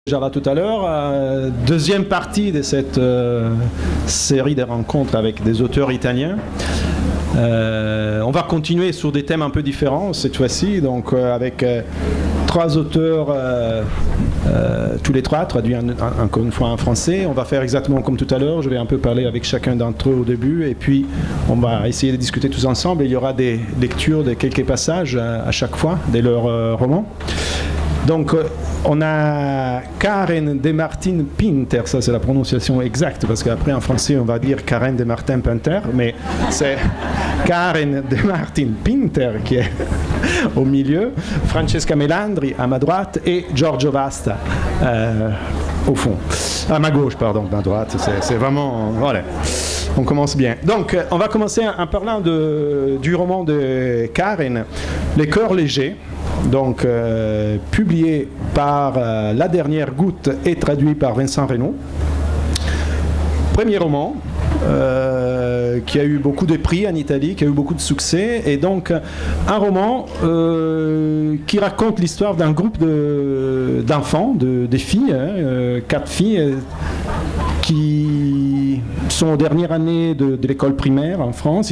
Déjà là tout à l'heure, deuxième partie de cette série de rencontres avec des auteurs italiens. On va continuer sur des thèmes un peu différents cette fois-ci, donc avec trois auteurs, tous les trois traduits encore une fois en français. On va faire exactement comme tout à l'heure, je vais un peu parler avec chacun d'entre eux au début et puis on va essayer de discuter tous ensemble et il y aura des lectures de quelques passages à chaque fois de leurs romans. Donc, on a Karen de Martin Pinter, ça c'est la prononciation exacte, parce qu'après en français on va dire Karen de Martin Pinter, mais c'est Karen de Martin Pinter qui est au milieu, Francesca Melandri à ma droite et Giorgio Vasta au fond, à ma gauche, pardon, à ma droite, c'est vraiment, voilà. On commence bien. Donc, on va commencer en parlant du roman de Karen, Les cœurs légers, donc publié par La Dernière Goutte et traduit par Vincent Reynaud. Premier roman qui a eu beaucoup de prix en Italie, qui a eu beaucoup de succès, et donc un roman qui raconte l'histoire d'un groupe d'enfants, des filles, 4 filles qui sont aux dernières années de l'école primaire en France,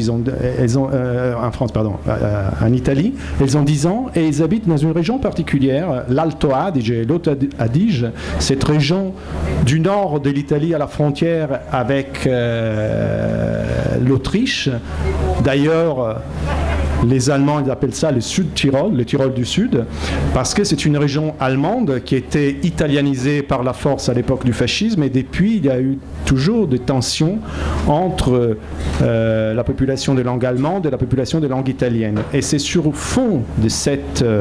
en Italie. Elles ont 10 ans et elles habitent dans une région particulière, l'Alto Adige et l'Haut Adige, cette région du nord de l'Italie à la frontière avec l'Autriche. D'ailleurs, les Allemands ils appellent ça le Sud-Tyrol, le Tyrol du Sud, parce que c'est une région allemande qui était italianisée par la force à l'époque du fascisme, et depuis il y a eu toujours des tensions entre la population de langue allemande et la population de langue italienne. Et c'est sur fond de ces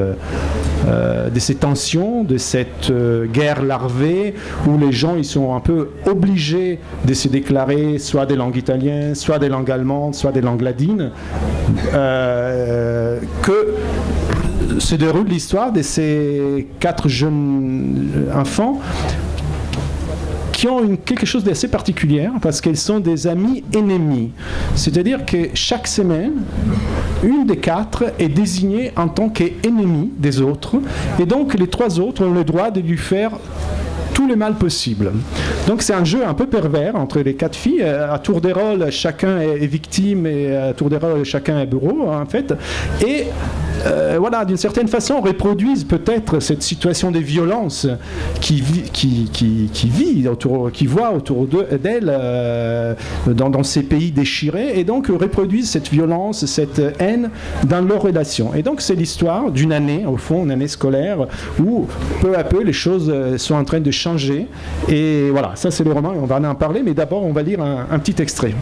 tensions, de cette guerre larvée, où les gens ils sont un peu obligés de se déclarer soit des langues italiennes, soit des langues allemandes, soit des langues ladines, que se déroule l'histoire de ces 4 jeunes enfants qui ont quelque chose d'assez particulier parce qu'elles sont des amis ennemis. C'est-à-dire que chaque semaine, une des 4 est désignée en tant qu'ennemie des autres, et donc les 3 autres ont le droit de lui faire tout le mal possible. Donc c'est un jeu un peu pervers entre les 4 filles. À tour de rôle, chacun est victime et à tour de rôle, chacun est bourreau en fait. Et voilà, d'une certaine façon, reproduisent peut-être cette situation de violence qui voit autour d'elle dans ces pays déchirés, et donc reproduisent cette violence, cette haine dans leurs relations. Et donc c'est l'histoire d'une année, au fond, une année scolaire, où peu à peu les choses sont en train de changer. Et voilà, ça c'est le roman et on va en parler, mais d'abord on va lire un petit extrait.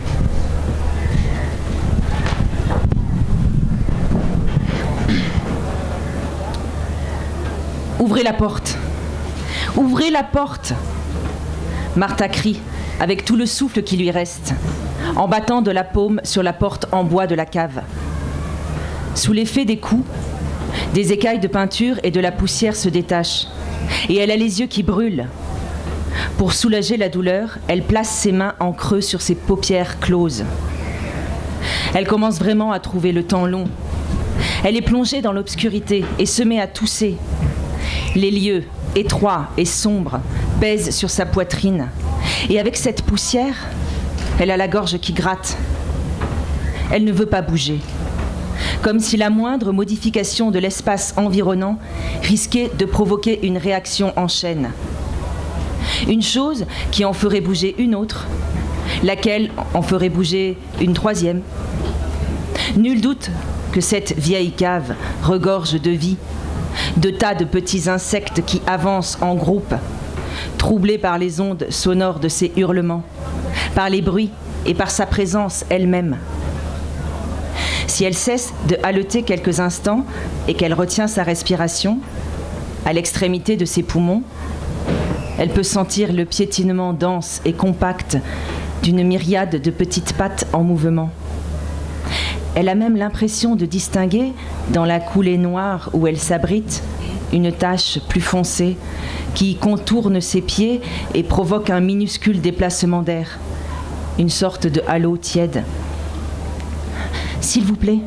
Ouvrez la porte. Ouvrez la porte. Martha crie, avec tout le souffle qui lui reste, en battant de la paume sur la porte en bois de la cave. Sous l'effet des coups, des écailles de peinture et de la poussière se détachent, et elle a les yeux qui brûlent. Pour soulager la douleur, elle place ses mains en creux sur ses paupières closes. Elle commence vraiment à trouver le temps long. Elle est plongée dans l'obscurité et se met à tousser. Les lieux, étroits et sombres, pèsent sur sa poitrine. Et avec cette poussière, elle a la gorge qui gratte. Elle ne veut pas bouger. Comme si la moindre modification de l'espace environnant risquait de provoquer une réaction en chaîne. Une chose qui en ferait bouger une autre, laquelle en ferait bouger une troisième. Nul doute que cette vieille cave regorge de vie, de tas de petits insectes qui avancent en groupe, troublés par les ondes sonores de ses hurlements, par les bruits et par sa présence elle-même. Si elle cesse de haleter quelques instants et qu'elle retient sa respiration, à l'extrémité de ses poumons, elle peut sentir le piétinement dense et compact d'une myriade de petites pattes en mouvement. Elle a même l'impression de distinguer, dans la coulée noire où elle s'abrite, une tache plus foncée qui contourne ses pieds et provoque un minuscule déplacement d'air, une sorte de halo tiède. S'il vous plaît,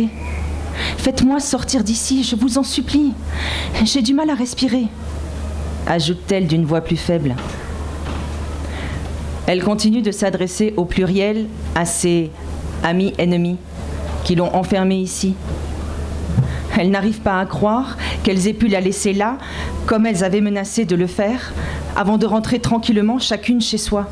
faites-moi sortir d'ici, je vous en supplie. J'ai du mal à respirer. ajoute-t-elle d'une voix plus faible. Elle continue de s'adresser au pluriel à ses amis ennemis qui l'ont enfermée ici. Elle n'arrive pas à croire qu'elles aient pu la laisser là, comme elles avaient menacé de le faire, avant de rentrer tranquillement chacune chez soi.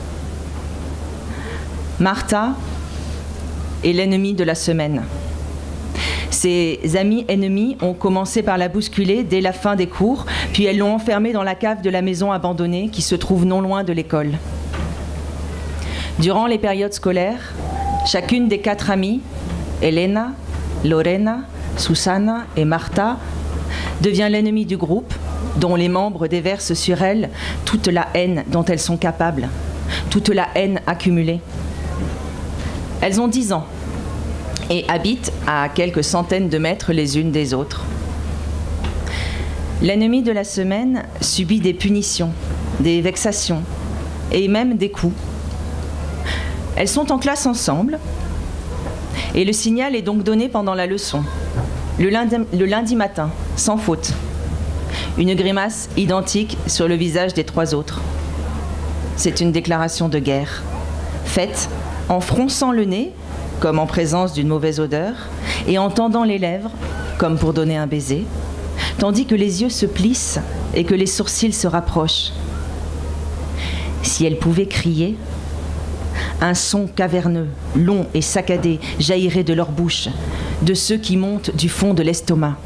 Martha est l'ennemie de la semaine. Ses amis ennemis ont commencé par la bousculer dès la fin des cours, puis elles l'ont enfermée dans la cave de la maison abandonnée qui se trouve non loin de l'école. Durant les périodes scolaires, chacune des 4 amies, Elena, Lorena, Susana et Martha, devient l'ennemie du groupe, dont les membres déversent sur elles toute la haine dont elles sont capables, toute la haine accumulée. Elles ont 10 ans et habitent à quelques centaines de mètres les unes des autres. L'ennemie de la semaine subit des punitions, des vexations et même des coups. Elles sont en classe ensemble et le signal est donc donné pendant la leçon, le lundi matin, sans faute. Une grimace identique sur le visage des 3 autres. C'est une déclaration de guerre, faite en fronçant le nez, comme en présence d'une mauvaise odeur, et en tendant les lèvres, comme pour donner un baiser, tandis que les yeux se plissent et que les sourcils se rapprochent. Si elles pouvaient crier, un son caverneux, long et saccadé jaillirait de leur bouche, de ceux qui montent du fond de l'estomac.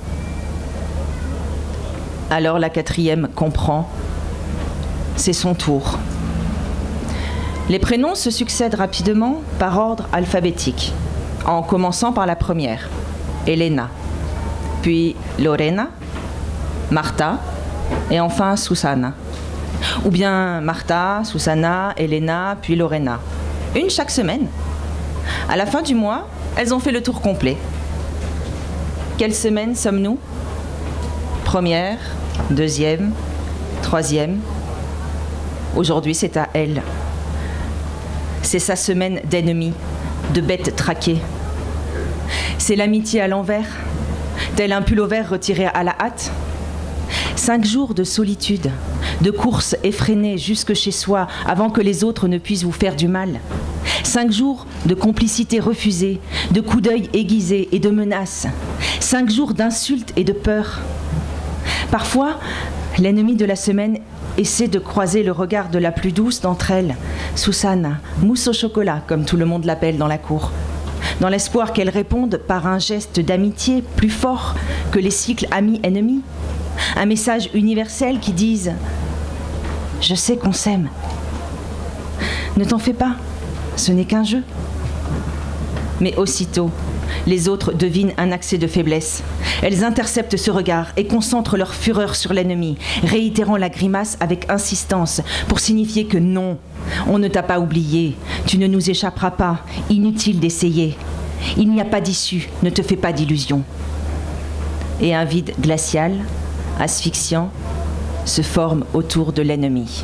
Alors la 4e comprend, c'est son tour. Les prénoms se succèdent rapidement par ordre alphabétique, en commençant par la première, Elena, puis Lorena, Martha et enfin Susana. Ou bien Martha, Susana, Elena, puis Lorena. Une chaque semaine. À la fin du mois, elles ont fait le tour complet. Quelle semaine sommes-nous? 1re, 2e, 3e. Aujourd'hui, c'est à elle. C'est sa semaine d'ennemis, de bêtes traquées. C'est l'amitié à l'envers, tel un pullover retiré à la hâte. 5 jours de solitude, de course effrénée jusque chez soi avant que les autres ne puissent vous faire du mal. 5 jours de complicité refusée, de coups d'œil aiguisés et de menaces. 5 jours d'insultes et de peur. Parfois, l'ennemi de la semaine essaie de croiser le regard de la plus douce d'entre elles, Susana, mousse au chocolat, comme tout le monde l'appelle dans la cour, dans l'espoir qu'elle réponde par un geste d'amitié plus fort que les cycles amis-ennemis. Un message universel qui dise « Je sais qu'on s'aime. Ne t'en fais pas, ce n'est qu'un jeu. » Mais aussitôt, les autres devinent un accès de faiblesse. Elles interceptent ce regard et concentrent leur fureur sur l'ennemi, réitérant la grimace avec insistance pour signifier que non, on ne t'a pas oublié, tu ne nous échapperas pas, inutile d'essayer. Il n'y a pas d'issue, ne te fais pas d'illusions. Et un vide glacial, asphyxiant, se forme autour de l'ennemi.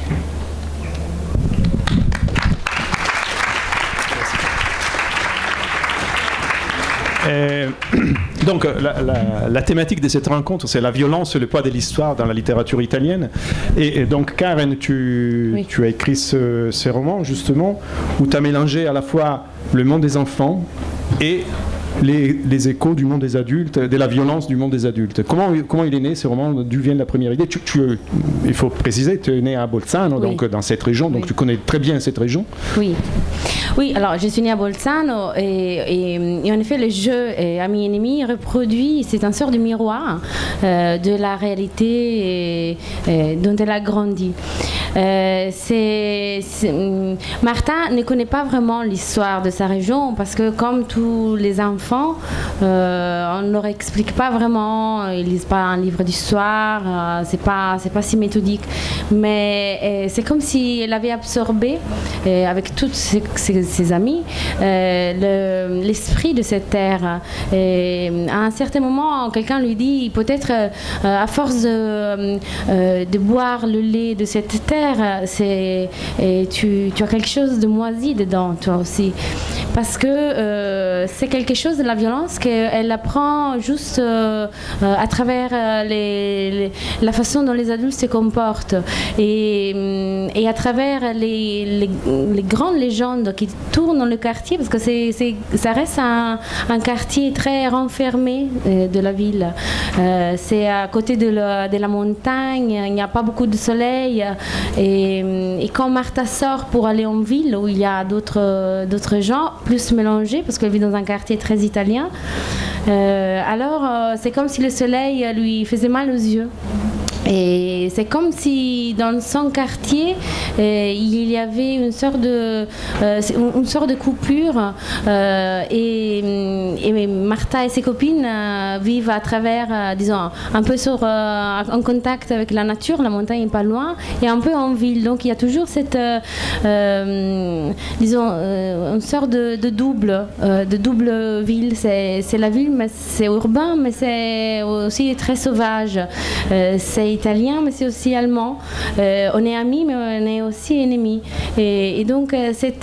Donc la thématique de cette rencontre, c'est la violence et le poids de l'histoire dans la littérature italienne. Et donc Karen, tu as écrit ces romans justement où tu as mélangé à la fois le monde des enfants et les échos du monde des adultes, de la violence du monde des adultes. Comment il est né ce roman? D'où vient la première idée? Il faut préciser, tu es né à Bolzano, donc dans cette région, donc tu connais très bien cette région. Oui, alors je suis née à Bolzano et en effet le jeu Amis Ennemis reproduit, c'est un sort de miroir de la réalité dont elle a grandi. Martha ne connaît pas vraiment l'histoire de sa région parce que comme tous les enfants, on ne leur explique pas vraiment, ils lisent pas un livre d'histoire, c'est pas si méthodique, mais c'est comme si elle avait absorbé avec toutes ses amis l'esprit de cette terre. Et à un certain moment, quelqu'un lui dit peut-être à force de boire le lait de cette terre, tu as quelque chose de moisi dedans, toi aussi. parce que c'est quelque chose de la violence qu'elle apprend juste à travers la façon dont les adultes se comportent et à travers les grandes légendes qui tournent dans le quartier, parce que ça reste un quartier très renfermé de la ville. C'est à côté de la montagne, il n'y a pas beaucoup de soleil et quand Martha sort pour aller en ville où il y a d'autres gens plus mélangés parce qu'elle vit dans un quartier très italien, alors c'est comme si le soleil lui faisait mal aux yeux. Et c'est comme si dans son quartier, il y avait une sorte de coupure et Martha et ses copines vivent à travers, disons, un peu en contact avec la nature, la montagne n'est pas loin, et un peu en ville. Donc il y a toujours cette, disons, une sorte de double ville. C'est la ville, mais c'est urbain, mais c'est aussi très sauvage. C'est italien, mais c'est aussi allemand. On est amis, mais on est aussi ennemis. Et donc, cette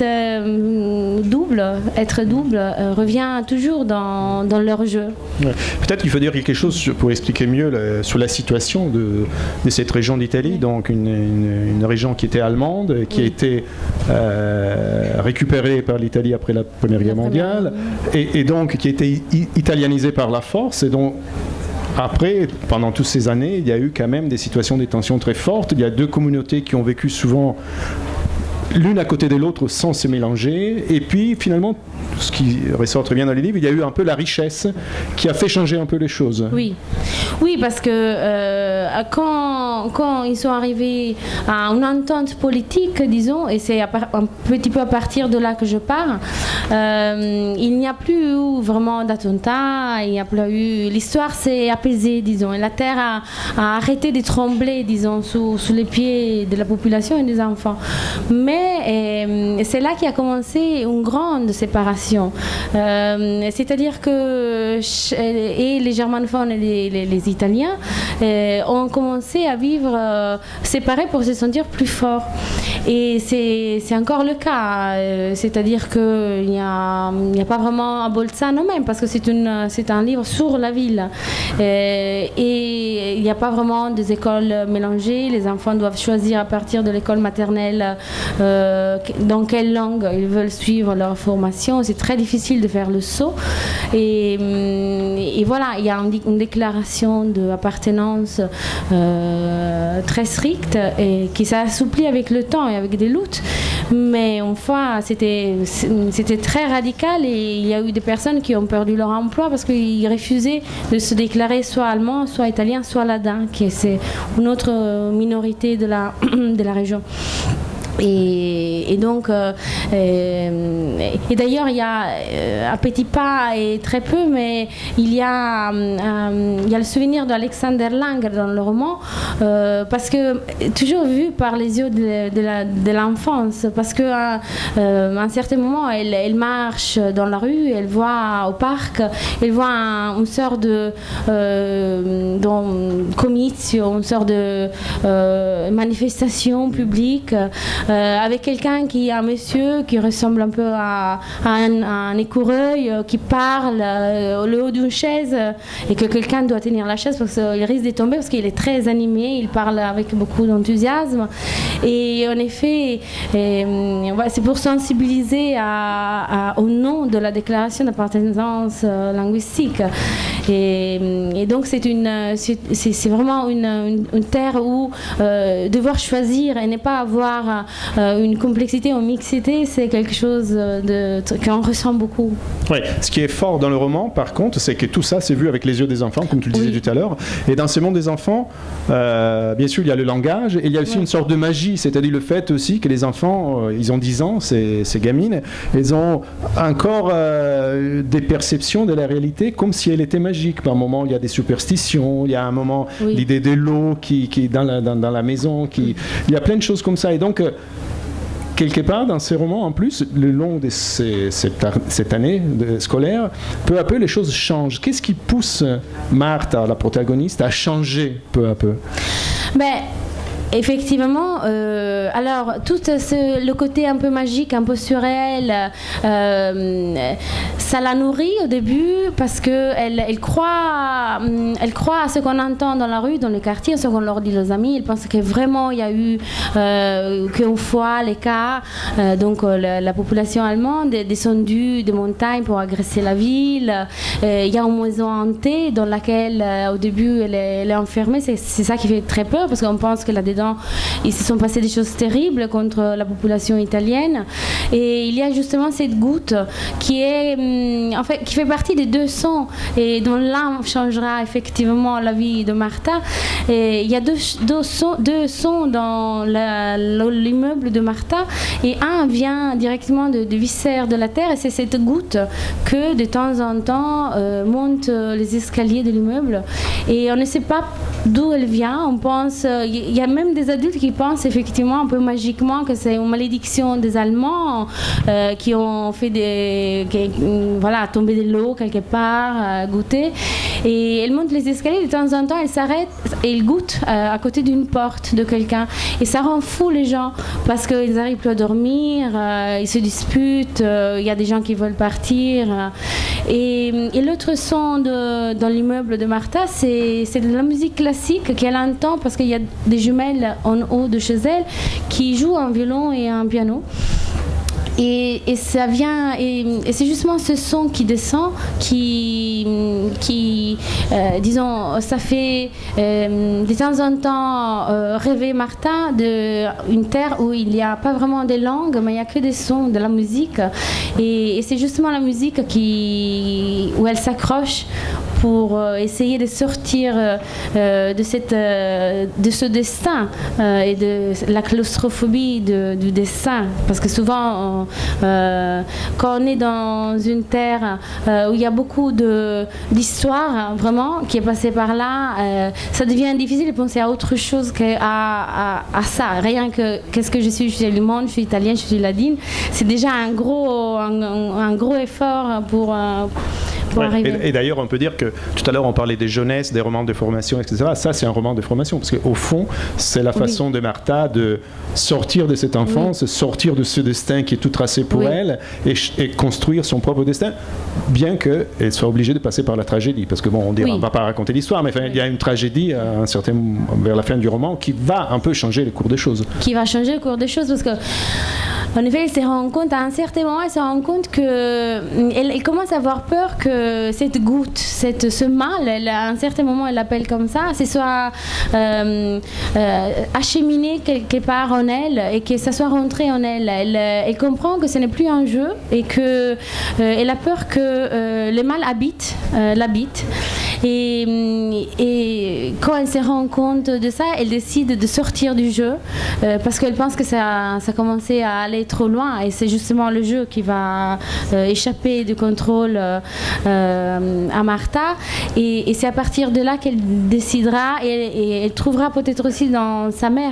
être double revient toujours dans leur jeu. Ouais. Peut-être qu'il faut dire quelque chose pour expliquer mieux sur la situation de cette région d'Italie. Donc, une région qui était allemande, qui a été récupérée par l'Italie après la Première Guerre mondiale, et donc qui a été italianisée par la force, et donc après, pendant toutes ces années, il y a eu quand même des situations de tension très fortes. Il y a deux communautés qui ont vécu souvent l'une à côté de l'autre sans se mélanger. Et puis, finalement, ce qui ressort très bien dans les livres, il y a eu un peu la richesse qui a fait changer un peu les choses. Oui, parce que quand ils sont arrivés à une entente politique, disons, et c'est un petit peu à partir de là que je pars, il n'y a plus eu vraiment d'attentats, il n'y a plus eu... L'histoire s'est apaisée, disons, et la terre a arrêté de trembler, disons, sous les pieds de la population et des enfants. Mais c'est là qu'il a commencé une grande séparation. C'est-à-dire que les germanophones et les Italiens ont commencé à vivre séparés pour se sentir plus forts. Et c'est encore le cas. C'est-à-dire qu'il n'y a pas vraiment à Bolzano même, parce que c'est un livre sur la ville. Et il n'y a pas vraiment des écoles mélangées. Les enfants doivent choisir à partir de l'école maternelle dans quelle langue ils veulent suivre leur formation. C'est très difficile de faire le saut. Et voilà, il y a une déclaration d'appartenance très stricte et qui s'assouplit avec le temps et avec des luttes. Mais une fois, c'était très radical et il y a eu des personnes qui ont perdu leur emploi parce qu'ils refusaient de se déclarer soit allemand, soit italien, soit ladin, qui est une autre minorité de la région. Et donc, et d'ailleurs, il y a à petits pas et très peu, mais il y a le souvenir d'Alexander Langer dans le roman, parce que toujours vu par les yeux de l'enfance, parce qu'à un certain moment, elle marche dans la rue, elle voit au parc, elle voit une sorte de comizio, une sorte de manifestation publique. Avec quelqu'un qui est un monsieur qui ressemble un peu à un écureuil qui parle le haut d'une chaise et que quelqu'un doit tenir la chaise parce qu'il risque de tomber parce qu'il est très animé, il parle avec beaucoup d'enthousiasme et en effet c'est pour sensibiliser au nom de la déclaration d'appartenance linguistique et donc c'est vraiment une terre où devoir choisir et ne pas avoir une complexité ou une mixité, c'est quelque chose qu'on ressent beaucoup. Oui, ce qui est fort dans le roman, par contre, c'est que tout ça, c'est vu avec les yeux des enfants, comme tu le disais tout à l'heure. Et dans ce monde des enfants, bien sûr, il y a le langage, et il y a aussi une sorte de magie, c'est-à-dire le fait aussi que les enfants, ils ont 10 ans, ces gamines, ils ont encore des perceptions de la réalité comme si elle était magique. Par moment, il y a des superstitions, il y a un moment, l'idée de l'eau qui est dans la maison, il y a plein de choses comme ça. Et donc, quelque part, dans ces romans, en plus, le long de cette année scolaire, peu à peu, les choses changent. Qu'est-ce qui pousse Martha, la protagoniste, à changer peu à peu? Effectivement, alors tout le côté un peu magique, un peu surréel, ça la nourrit au début parce qu'elle croit à ce qu'on entend dans la rue, dans le quartier, ce qu'on leur dit les amis. Elle pense que vraiment il y a eu qu'une fois les cas, donc la population allemande est descendue des montagnes pour agresser la ville. Il y a une maison hantée dans laquelle au début elle est enfermée. C'est ça qui fait très peur parce qu'on pense que là-dedans il se sont passées des choses terribles contre la population italienne. Et il y a justement cette goutte qui est en fait qui fait partie des 2 sons et dont l'un changera effectivement la vie de Martha. Et il y a deux sons dans l'immeuble de Martha et un vient directement du viscère de la terre et c'est cette goutte que de temps en temps monte les escaliers de l'immeuble et on ne sait pas d'où elle vient. On pense, il y a même des adultes qui pensent effectivement un peu magiquement que c'est une malédiction des Allemands qui ont fait voilà, tomber de l'eau quelque part, goûter. Et elle monte les escaliers, de temps en temps elle s'arrête et elle goûte à côté d'une porte de quelqu'un. Et ça rend fou les gens parce qu'ils n'arrivent plus à dormir, ils se disputent, il y a des gens qui veulent partir. Et l'autre son dans l'immeuble de Martha, c'est de la musique classique qu'elle entend parce qu'il y a des jumelles en haut de chez elle qui jouent un violon et un piano. Et ça vient, et c'est justement ce son qui descend qui disons, ça fait de temps en temps rêver Martha d'une terre où il n'y a pas vraiment de langues, mais il n'y a que des sons, de la musique. Et c'est justement la musique où elle s'accroche pour essayer de sortir de ce destin et de la claustrophobie du destin. Parce que souvent, quand on est dans une terre où il y a beaucoup d'histoires, vraiment, qui est passée par là, ça devient difficile de penser à autre chose qu'à ça. Rien que qu'est-ce que je suis allemande, je suis italienne, je suis ladine. C'est déjà un gros effort pour arriver. Et d'ailleurs, on peut dire que tout à l'heure, on parlait des jeunesses, des romans de formation, etc. Ça, c'est un roman de formation, parce qu'au fond, c'est la façon de Martha de sortir de cette enfance, sortir de ce destin qui est tout tracé pour elle, et construire son propre destin, bien qu'elle soit obligée de passer par la tragédie. Parce que bon, on ne va pas raconter l'histoire, mais il y a une tragédie vers la fin du roman qui va un peu changer le cours des choses. Qui va changer le cours des choses, parce que en effet, elle se rend compte, à un certain moment, elle se rend compte qu'elle commence à avoir peur que cette goutte, ce mal, à un certain moment, elle l'appelle comme ça, ce soit acheminé quelque part en elle et que ça soit rentré en elle. Elle comprend que ce n'est plus un jeu et qu'elle a peur que le mal l'habite. Et quand elle se rend compte de ça, elle décide de sortir du jeu parce qu'elle pense que ça commençait à aller trop loin et c'est justement le jeu qui va échapper du contrôle à Martha et c'est à partir de là qu'elle décidera et elle trouvera peut-être aussi dans sa mère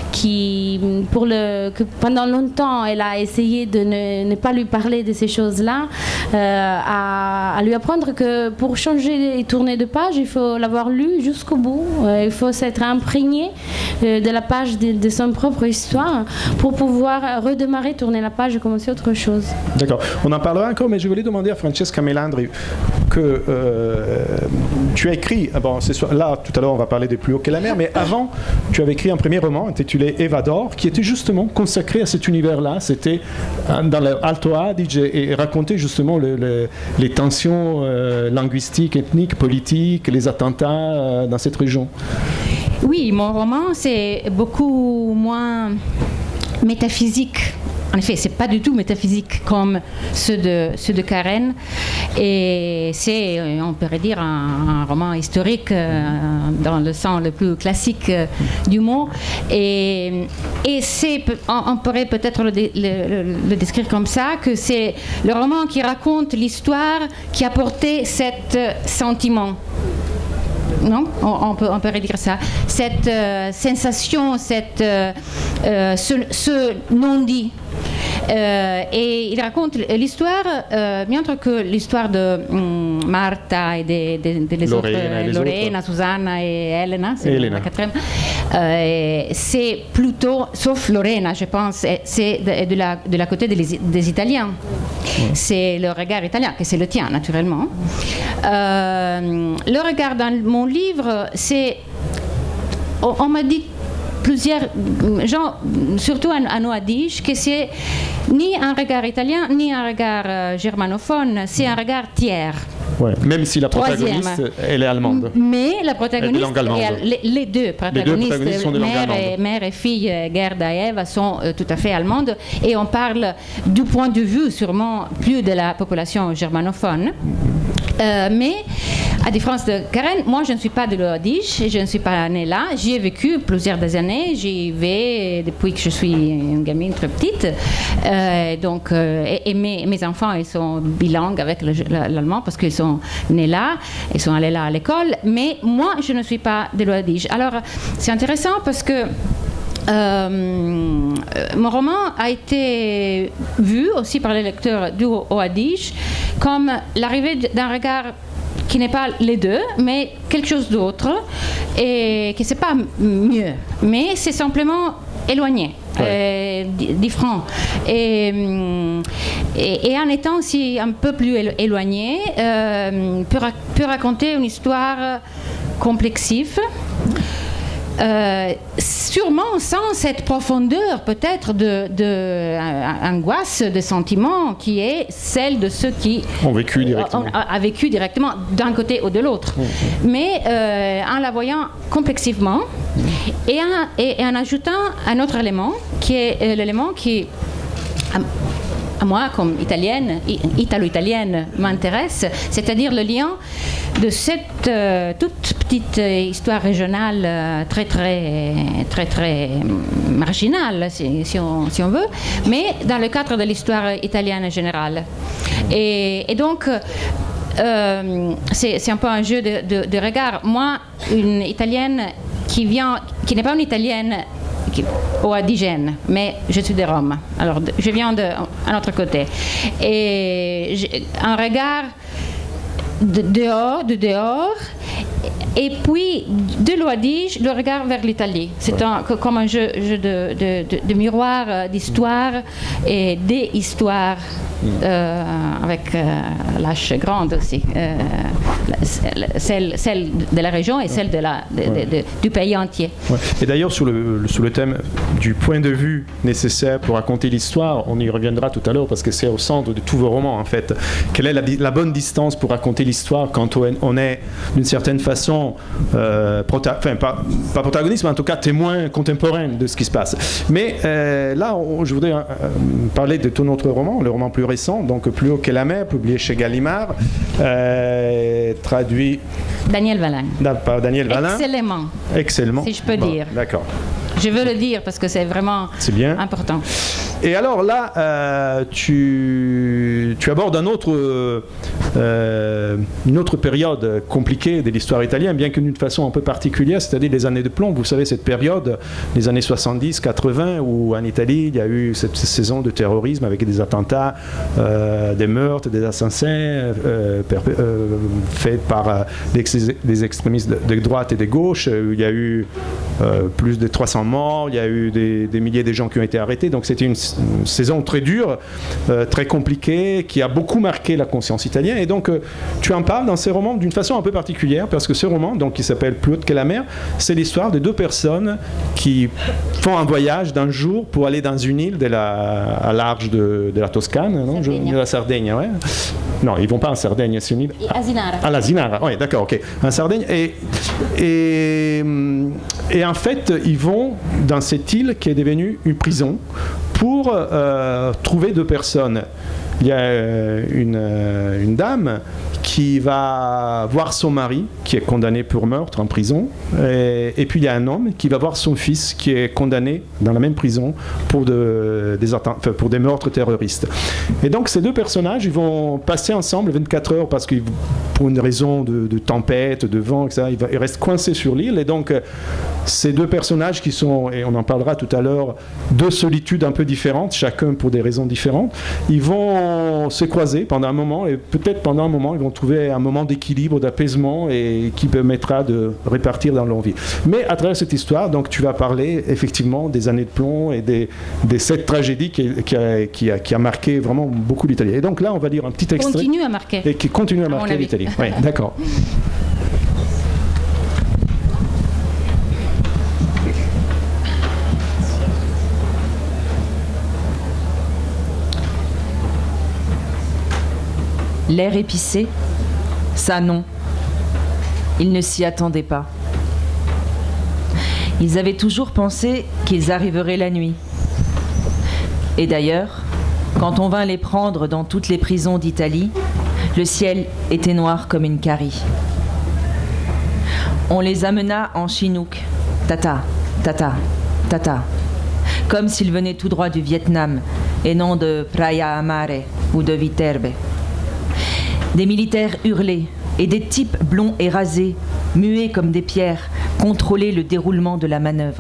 que pendant longtemps elle a essayé de ne pas lui parler de ces choses-là, à lui apprendre que pour changer et tourner de page, il faut l'avoir lu jusqu'au bout, il faut s'être imprégné de la page de son propre histoire pour pouvoir redémarrer, tourner la page et commencer autre chose. D'accord, on en parlera encore, mais je voulais demander à Francesca Melandri que tu as écrit, là tout à l'heure on va parler de Plus haut que la mer, mais avant tu avais écrit un premier roman intitulé Eva d'or qui était justement consacré à cet univers-là, c'était dans l'Alto Adige et racontait justement les tensions linguistiques, ethniques, politiques, les attentats dans cette région. Oui, mon roman c'est beaucoup moins métaphysique. En effet, c'est pas du tout métaphysique comme ceux de Karen, et c'est, on pourrait dire, un roman historique dans le sens le plus classique du mot. Et c'est, on pourrait peut-être le décrire comme ça, que c'est le roman qui raconte l'histoire qui a porté cet sentiment. Non, on pourrait dire ça. Cette sensation, ce non-dit. Et il raconte l'histoire, bien que l'histoire de Marta et des autres, Lorena, Susanna et Elena, c'est la quatrième. C'est plutôt, sauf Lorena, je pense, c'est de la côté des Italiens. C'est le regard italien, que c'est le tien, naturellement. Le regard dans mon livre, c'est... On m'a dit plusieurs gens, surtout à Noa Adige, que c'est ni un regard italien, ni un regard germanophone, c'est un regard tiers. Ouais, même si la protagoniste, elle est allemande. Mais la protagoniste, les deux protagonistes, sont de langue allemande. Mère et fille, Gerda et Eva, sont tout à fait allemandes. Et on parle du point de vue sûrement plus de la population germanophone. Mais à différence de Karen, moi je ne suis pas de Noa Adige, je ne suis pas née là. J'y ai vécu plusieurs années, j'y vais depuis que je suis une gamine très petite. Et mes enfants, ils sont bilingues avec l'allemand parce qu'ils sont nés là, ils sont allés là à l'école. Mais moi, je ne suis pas de Noa Adige. Alors, c'est intéressant parce que mon roman a été vu aussi par les lecteurs du Noa Adige comme l'arrivée d'un regard qui n'est pas les deux, mais quelque chose d'autre, et qui c'est pas mieux, mais c'est simplement éloigné, différent. Et en étant aussi un peu plus éloigné, peut raconter une histoire complexive. Sûrement sans cette profondeur peut-être d'angoisse, de sentiments qui est celle de ceux qui ont vécu directement, a vécu directement d'un côté ou de l'autre, mais en la voyant complexivement et en ajoutant un autre élément qui est l'élément qui à moi, comme italo-italienne, m'intéresse, c'est-à-dire le lien de cette toute petite histoire régionale très marginale, si on veut, mais dans le cadre de l'histoire italienne en général. Et donc, c'est un peu un jeu de regard. Moi, une Italienne qui n'est pas une Italienne adigène, mais je suis de Rome. Alors, je viens d'un autre côté. Et un regard de dehors, et puis de Noa Adige, le regard vers l'Italie. C'est comme un jeu de miroir, d'histoire et des histoires avec l'H grande aussi. Celle de la région et celle du pays entier. Ouais. Et d'ailleurs, sous le thème du point de vue nécessaire pour raconter l'histoire, on y reviendra tout à l'heure parce que c'est au centre de tous vos romans en fait. Quelle est la bonne distance pour raconter l'histoire quand on est d'une certaine façon pas protagoniste, mais en tout cas témoin contemporain de ce qui se passe. Mais là, je voudrais parler de ton autre roman, le roman plus récent, donc Plus haut que la mer, publié chez Gallimard, traduit... Daniel Vallin. Par Daniel Vallin. Excellemment, si je peux dire. D'accord. Je veux le dire parce que c'est vraiment important. Et alors là, tu abordes une autre période compliquée de l'histoire italienne, bien que d'une façon un peu particulière, c'est-à-dire les années de plomb. Vous savez, cette période, les années 70-80, où en Italie, il y a eu cette saison de terrorisme avec des attentats, des meurtres, des assassins faits par des extrémistes de droite et de gauche. Il y a eu plus de 300 morts, il y a eu des milliers de gens qui ont été arrêtés. Donc c'était une saison très dure, très compliquée, qui a beaucoup marqué la conscience italienne. Et donc tu en parles dans ces romans d'une façon un peu particulière, parce que ce roman, donc, qui s'appelle Plus haute que la mer, c'est l'histoire de deux personnes qui font un voyage d'un jour pour aller dans une île à large de la Toscane, non, de la Sardaigne, ouais. Non, ils ne vont pas en Sardaigne, c'est une île. Asinara. À l'Asinara, oui, d'accord, ok. En Sardaigne. Et en fait, ils vont dans cette île qui est devenue une prison pour trouver deux personnes. Il y a une dame qui va voir son mari, qui est condamné pour meurtre en prison, et puis il y a un homme qui va voir son fils, qui est condamné dans la même prison pour des meurtres terroristes. Et donc ces deux personnages, ils vont passer ensemble 24 heures, parce que pour une raison de tempête, de vent, etc., ils restent coincés sur l'île, et donc ces deux personnages qui sont, et on en parlera tout à l'heure, deux solitudes un peu différentes, chacun pour des raisons différentes, ils vont se croiser pendant un moment, et peut-être pendant un moment, ils vont trouver un moment d'équilibre, d'apaisement, et qui permettra de répartir dans leur vie. Mais à travers cette histoire, donc, tu vas parler effectivement des années de plomb et de cette tragédie qui a marqué vraiment beaucoup l'Italie. Et donc là, on va lire un petit extrait. Continue à marquer. Et qui continue à marquer l'Italie. Oui, d'accord. L'air épicé, ça non. Ils ne s'y attendaient pas. Ils avaient toujours pensé qu'ils arriveraient la nuit. Et d'ailleurs, quand on vint les prendre dans toutes les prisons d'Italie, le ciel était noir comme une carie. On les amena en chinook, tata, tata, tata, comme s'ils venaient tout droit du Vietnam et non de Praia Amare ou de Viterbe. Des militaires hurlaient et des types blonds et rasés, muets comme des pierres, contrôlaient le déroulement de la manœuvre.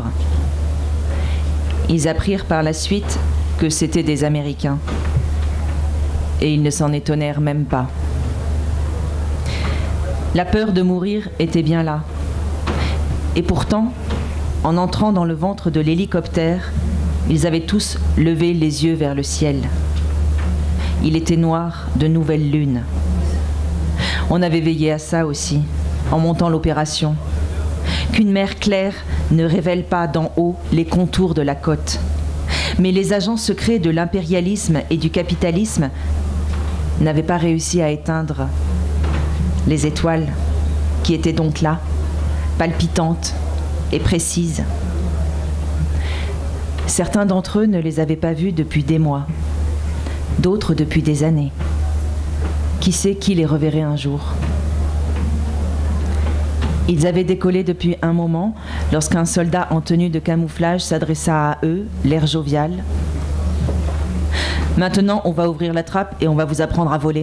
Ils apprirent par la suite que c'étaient des Américains. Et ils ne s'en étonnèrent même pas. La peur de mourir était bien là. Et pourtant, en entrant dans le ventre de l'hélicoptère, ils avaient tous levé les yeux vers le ciel. Il était noir de nouvelle lune. On avait veillé à ça aussi, en montant l'opération. Qu'une mer claire ne révèle pas d'en haut les contours de la côte. Mais les agents secrets de l'impérialisme et du capitalisme n'avaient pas réussi à éteindre les étoiles qui étaient donc là, palpitantes et précises. Certains d'entre eux ne les avaient pas vues depuis des mois, d'autres depuis des années. Qui sait qui les reverrait un jour? Ils avaient décollé depuis un moment lorsqu'un soldat en tenue de camouflage s'adressa à eux, l'air jovial. « Maintenant, on va ouvrir la trappe et on va vous apprendre à voler. »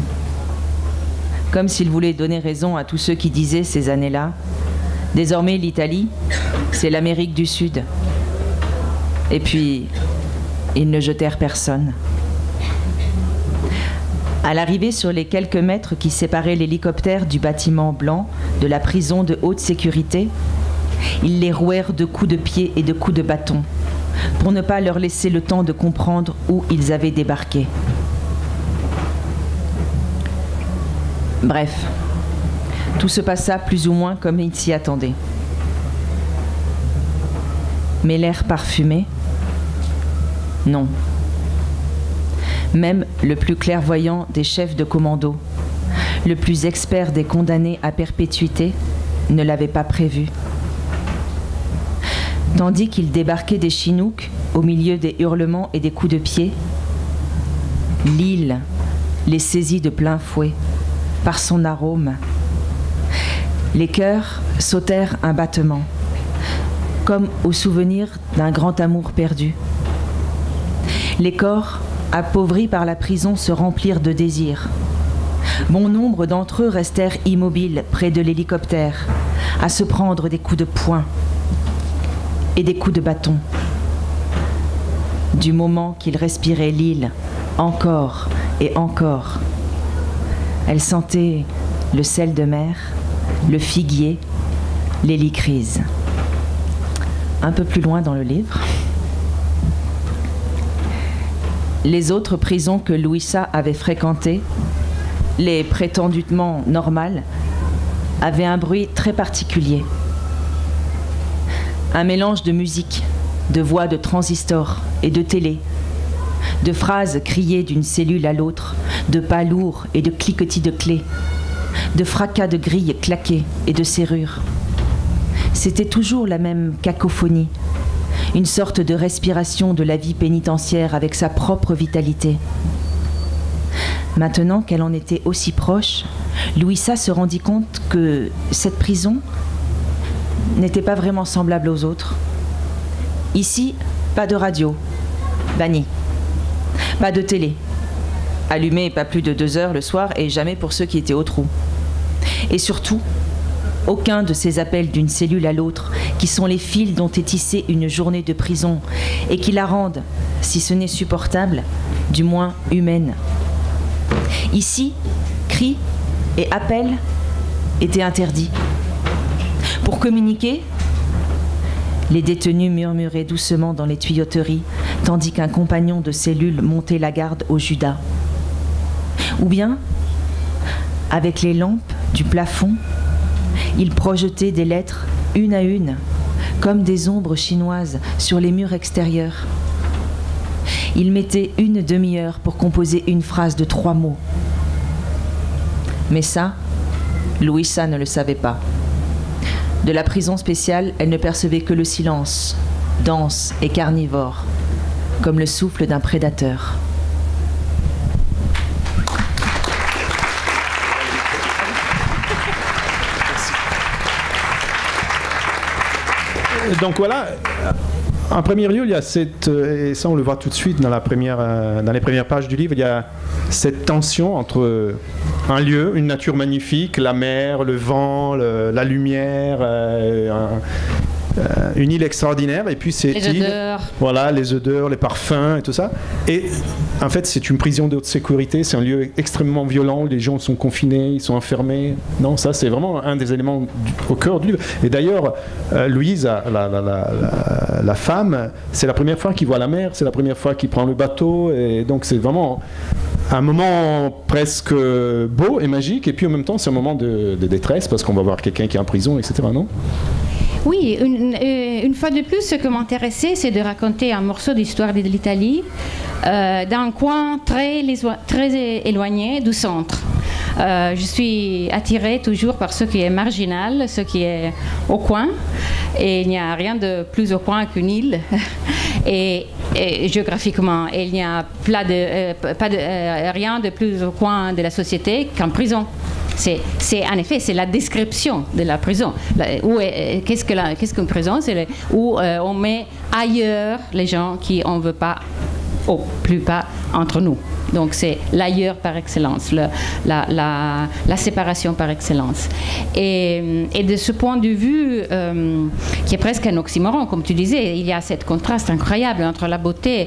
Comme s'il voulait donner raison à tous ceux qui disaient ces années-là, « Désormais, l'Italie, c'est l'Amérique du Sud. » Et puis, ils ne jetèrent personne. À l'arrivée sur les quelques mètres qui séparaient l'hélicoptère du bâtiment blanc de la prison de haute sécurité, ils les rouèrent de coups de pied et de coups de bâton, pour ne pas leur laisser le temps de comprendre où ils avaient débarqué. Bref, tout se passa plus ou moins comme ils s'y attendaient. Mais l'air parfumé? Non. Même le plus clairvoyant des chefs de commando, le plus expert des condamnés à perpétuité, ne l'avait pas prévu. Tandis qu'ils débarquaient des Chinooks au milieu des hurlements et des coups de pied, l'île les saisit de plein fouet par son arôme. Les cœurs sautèrent un battement, comme au souvenir d'un grand amour perdu. Les corps appauvris par la prison, se remplirent de désir. Bon nombre d'entre eux restèrent immobiles près de l'hélicoptère, à se prendre des coups de poing et des coups de bâton. Du moment qu'ils respiraient l'île, encore et encore. Elle sentait le sel de mer, le figuier, l'hélicryse. Un peu plus loin dans le livre. Les autres prisons que Louisa avait fréquentées, les prétendument normales, avaient un bruit très particulier. Un mélange de musique, de voix de transistor et de télé, de phrases criées d'une cellule à l'autre, de pas lourds et de cliquetis de clés, de fracas de grilles claquées et de serrures. C'était toujours la même cacophonie, une sorte de respiration de la vie pénitentiaire avec sa propre vitalité. Maintenant qu'elle en était aussi proche, Louisa se rendit compte que cette prison n'était pas vraiment semblable aux autres. Ici, pas de radio, banni. Pas de télé, allumée pas plus de 2 heures le soir et jamais pour ceux qui étaient au trou. Et surtout, aucun de ces appels d'une cellule à l'autre, qui sont les fils dont est tissée une journée de prison, et qui la rendent, si ce n'est supportable, du moins humaine. Ici, cris et appels étaient interdits. Pour communiquer, les détenus murmuraient doucement dans les tuyauteries, tandis qu'un compagnon de cellule montait la garde au Judas. Ou bien, avec les lampes du plafond, ils projetaient des lettres une à une, comme des ombres chinoises sur les murs extérieurs. Ils mettaient une demi-heure pour composer une phrase de 3 mots. Mais ça, Louisa ne le savait pas. De la prison spéciale, elle ne percevait que le silence, dense et carnivore, comme le souffle d'un prédateur. Donc voilà, en premier lieu, il y a cette, et ça on le voit tout de suite dans les premières pages du livre, il y a cette tension entre un lieu, une nature magnifique, la mer, le vent, la lumière, une île extraordinaire, et puis cette les île, odeurs. voilà, les odeurs, les parfums et tout ça. Et en fait, c'est une prison de haute sécurité, c'est un lieu extrêmement violent où les gens sont confinés, ils sont enfermés. Non, ça c'est vraiment un des éléments au cœur du livre. Et d'ailleurs, Louise, la femme, c'est la première fois qu'il voit la mer, c'est la première fois qu'il prend le bateau, et donc c'est vraiment un moment presque beau et magique, et puis en même temps c'est un moment de détresse parce qu'on va voir quelqu'un qui est en prison, etc. Non ? Oui, une fois de plus, ce qui m'intéressait, c'est de raconter un morceau d'histoire de l'Italie d'un coin très éloigné du centre. Je suis attirée toujours par ce qui est marginal, ce qui est au coin, et il n'y a rien de plus au coin qu'une île. Et géographiquement, il n'y a rien de plus au coin de la société qu'en prison. En effet, c'est la description de la prison. Qu'est-ce qu'une prison? C'est où on met ailleurs les gens qui on veut pas, au plus pas entre nous. Donc c'est l'ailleurs par excellence, la séparation par excellence. Et de ce point de vue, qui est presque un oxymoron, comme tu disais, il y a ce contraste incroyable entre la beauté...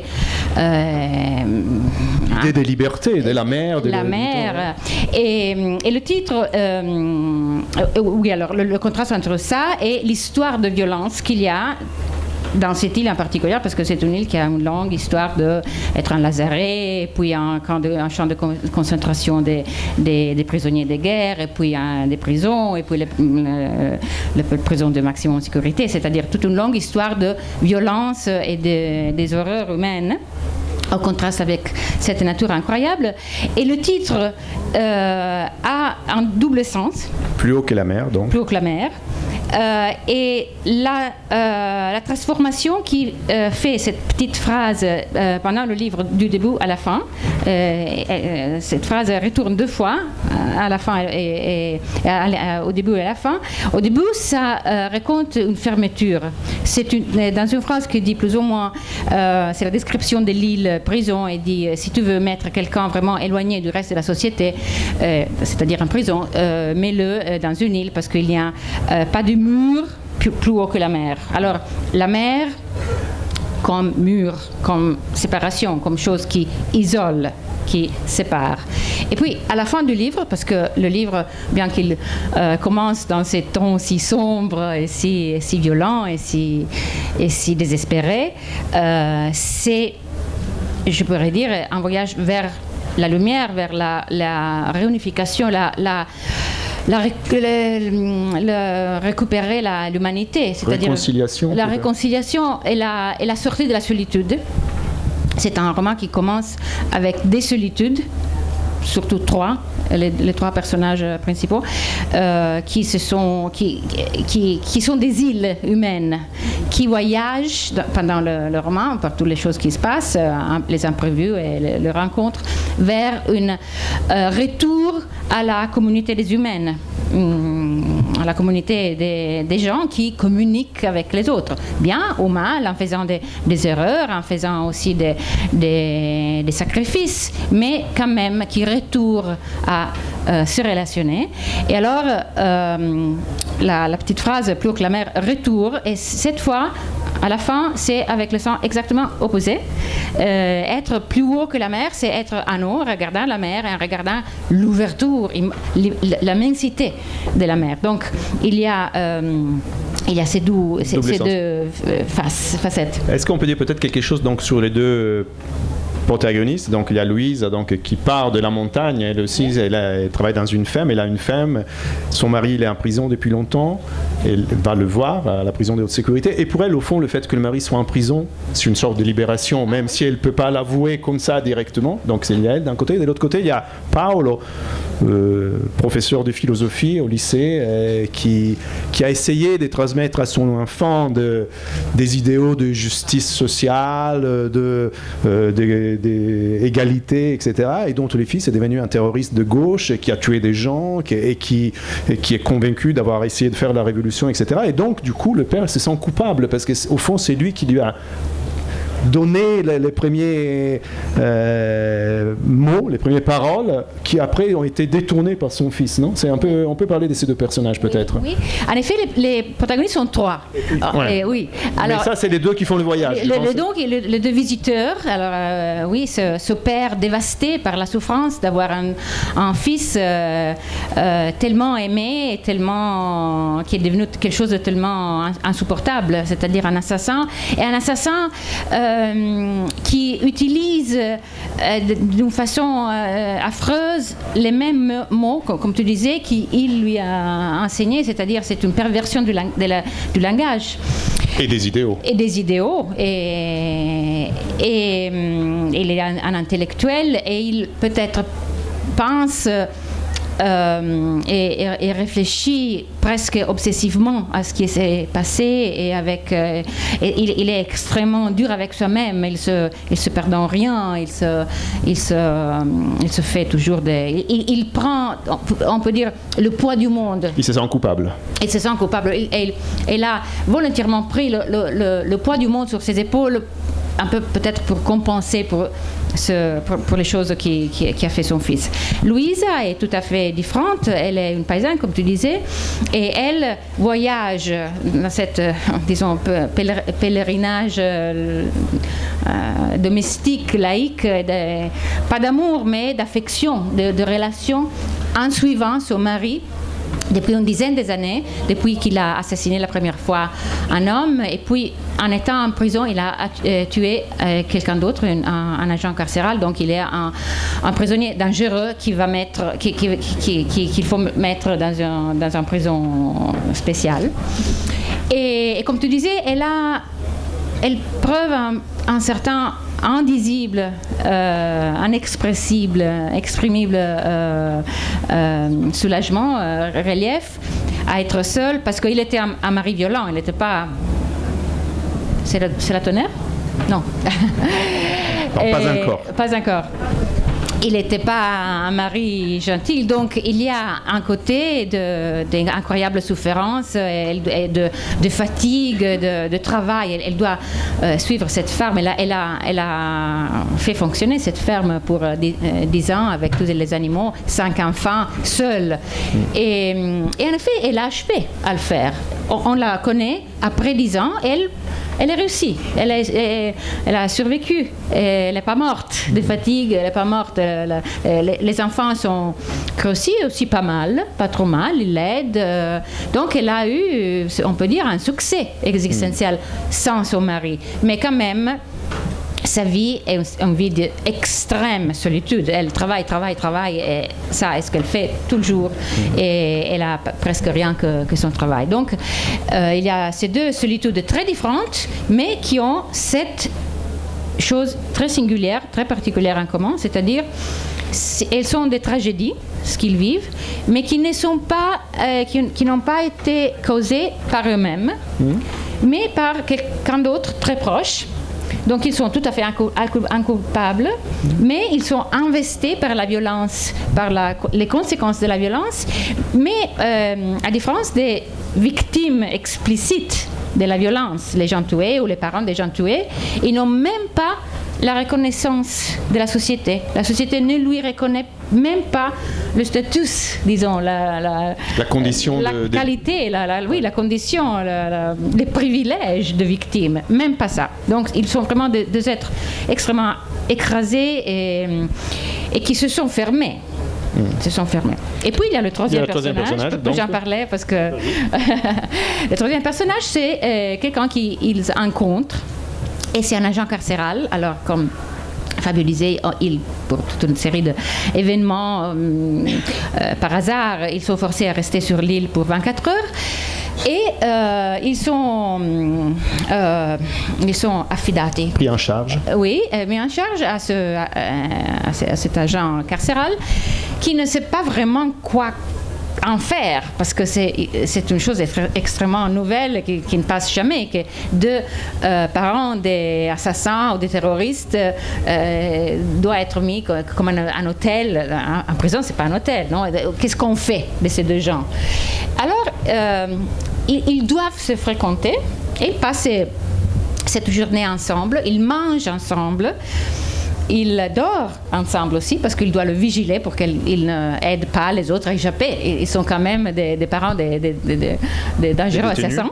l'idée des libertés, de la mer... La mer. Et le titre... oui, alors le contraste entre ça et l'histoire de violence qu'il y a dans cette île en particulier, parce que c'est une île qui a une longue histoire d'être un lazaret, et puis un champ de concentration des prisonniers de guerre, et puis des prisons, et puis les prisons de maximum sécurité, c'est-à-dire toute une longue histoire de violence et des horreurs humaines, au contraste avec cette nature incroyable. Et le titre a un double sens. Plus haut que la mer, donc. Plus haut que la mer. Et la transformation qui fait cette petite phrase pendant le livre du début à la fin, cette phrase retourne 2 fois, à la fin et au début et à la fin. Au début, ça raconte une fermeture. C'est dans une phrase qui dit plus ou moins, c'est la description de l'île prison, et dit si tu veux mettre quelqu'un vraiment éloigné du reste de la société, c'est-à-dire en prison, mets-le dans une île parce qu'il n'y a pas de mur plus haut que la mer. Alors, la mer comme mur, comme séparation, comme chose qui isole, qui sépare. Et puis, à la fin du livre, parce que le livre, bien qu'il commence dans ces tons si sombres et si violents et si désespérés, c'est, je pourrais dire, un voyage vers la lumière, vers la réunification, récupérer l'humanité, c'est-à-dire la réconciliation et la sortie de la solitude. C'est un roman qui commence avec des solitudes, surtout 3, les 3 personnages principaux, qui sont des îles humaines, qui voyagent pendant le roman, par toutes les choses qui se passent, les imprévus et les rencontres, vers un retour à la communauté des humaines, à la communauté des gens qui communiquent avec les autres, bien ou mal, en faisant des erreurs, en faisant aussi des sacrifices, mais quand même qui retournent à se relationner. Et alors, la petite phrase « plus haut que la mer » retourne, et cette fois, à la fin, c'est avec le sens exactement opposé. Être plus haut que la mer, c'est être en haut, en regardant la mer et en regardant l'ouverture, l'immensité de la mer. Donc, il y a ces deux facettes. Est-ce qu'on peut dire peut-être quelque chose donc, sur les deux protagonistes? Donc, il y a Louise donc, qui part de la montagne. Elle aussi, elle travaille dans une ferme. Elle a une ferme. Son mari, il est en prison depuis longtemps. Elle va le voir à la prison de haute sécurité. Et pour elle, au fond, le fait que le mari soit en prison, c'est une sorte de libération, même si elle ne peut pas l'avouer comme ça directement. Donc, c'est elle d'un côté. De l'autre côté, il y a Paolo, professeur de philosophie au lycée, qui a essayé de transmettre à son enfant des idéaux de justice sociale, d'égalité, etc. Et dont le fils est devenu un terroriste de gauche qui a tué des gens et qui est convaincu d'avoir essayé de faire la révolution, etc. Et donc, du coup, le père se sent coupable parce qu'au fond, c'est lui qui lui a donné les premiers mots, les premières paroles qui après ont été détournées par son fils, non? C'est un peu, on peut parler de ces deux personnages peut-être. Oui, en effet, les protagonistes sont trois. Ouais. Oui. Alors, mais ça, c'est les deux qui font le voyage. Les deux visiteurs. Alors oui, ce père dévasté par la souffrance d'avoir un fils tellement aimé et tellement qui est devenu quelque chose de tellement insupportable, c'est-à-dire un assassin qui utilise d'une façon affreuse les mêmes mots, comme tu disais, qu'il lui a enseigné, c'est-à-dire c'est une perversion du langage. Et des idéaux. Et des idéaux. Et il est un intellectuel et il peut-être pense et réfléchit presque obsessivement à ce qui s'est passé et il est extrêmement dur avec soi-même. Il se pardonne rien. Il se fait toujours il prend, on peut dire, le poids du monde. Il se sent coupable. Il se sent coupable. Il a volontairement pris le poids du monde sur ses épaules, un peu peut-être pour compenser pour les choses qui a fait son fils. Louisa est tout à fait différente. Elle est une paysanne, comme tu disais, et elle voyage dans cette, disons, pèlerinage domestique, laïque, pas d'amour, mais d'affection, de relation, en suivant son mari depuis une dizaine d'années, depuis qu'il a assassiné la première fois un homme, et puis en étant en prison, il a tué quelqu'un d'autre, un agent carcéral. Donc il est un prisonnier dangereux qu'il faut mettre dans une prison spéciale. Et comme tu disais, elle preuve un certain indisible, inexpressible, exprimable soulagement, relief à être seul, parce qu'il était un mari violent, il n'était pas... C'est la tonnerre? Non. Pas encore. Pas encore. Il n'était pas un mari gentil, donc il y a un côté d'incroyable souffrance, de fatigue, de travail. Elle doit suivre cette ferme. Elle a fait fonctionner cette ferme pour 10 ans avec tous les animaux, 5 enfants, seule. Et en effet, elle a achevé à le faire. On la connaît, après 10 ans, elle a réussi, elle a survécu, elle n'est pas morte de fatigue, elle n'est pas morte. Les enfants sont grossis aussi pas mal, pas trop mal, ils l'aident. Donc elle a eu, on peut dire, un succès existentiel sans son mari. Mais quand même, sa vie est une vie d'extrême solitude. Elle travaille, et ça, est ce qu'elle fait tout le jour. Et elle a presque rien que son travail. Donc, il y a ces deux solitudes très différentes, mais qui ont cette chose très singulière, très particulière en commun, c'est-à-dire, elles sont des tragédies, ce qu'ils vivent, mais qui n'ont pas été causées par eux-mêmes, mais par quelqu'un d'autre très proche. Donc ils sont tout à fait incoupables, mais ils sont investis par la violence, par les conséquences de la violence, mais à différence des victimes explicites de la violence, les gens tués ou les parents des gens tués, ils n'ont même pas la reconnaissance de la société. La société ne lui reconnaît même pas le statut, disons, la condition, la qualité, oui, la condition, les privilèges de victime, même pas ça. Donc, ils sont vraiment des êtres extrêmement écrasés et qui se sont fermés. Se sont fermés. Et puis il y a le troisième personnage. J'en parlais parce que le troisième personnage, c'est quelqu'un qu'ils rencontrent et c'est un agent carcéral. Alors comme fabulisé, pour toute une série d'événements, par hasard, ils sont forcés à rester sur l'île pour 24 heures. Et ils sont affidati. Pris en charge. Oui, mis en charge à cet agent carcéral qui ne sait pas vraiment quoi en faire, parce que c'est une chose extrêmement nouvelle qui ne passe jamais, que deux parents des assassins ou des terroristes doivent être mis comme un hôtel. En prison, c'est pas un hôtel, non? Qu'est-ce qu'on fait de ces deux gens? Alors, ils doivent se fréquenter et passer cette journée ensemble. Ils mangent ensemble. Ils dorment ensemble aussi parce qu'il doit le vigiler pour qu'il n'aide pas les autres à échapper. Ils sont quand même des parents des dangereux assassins.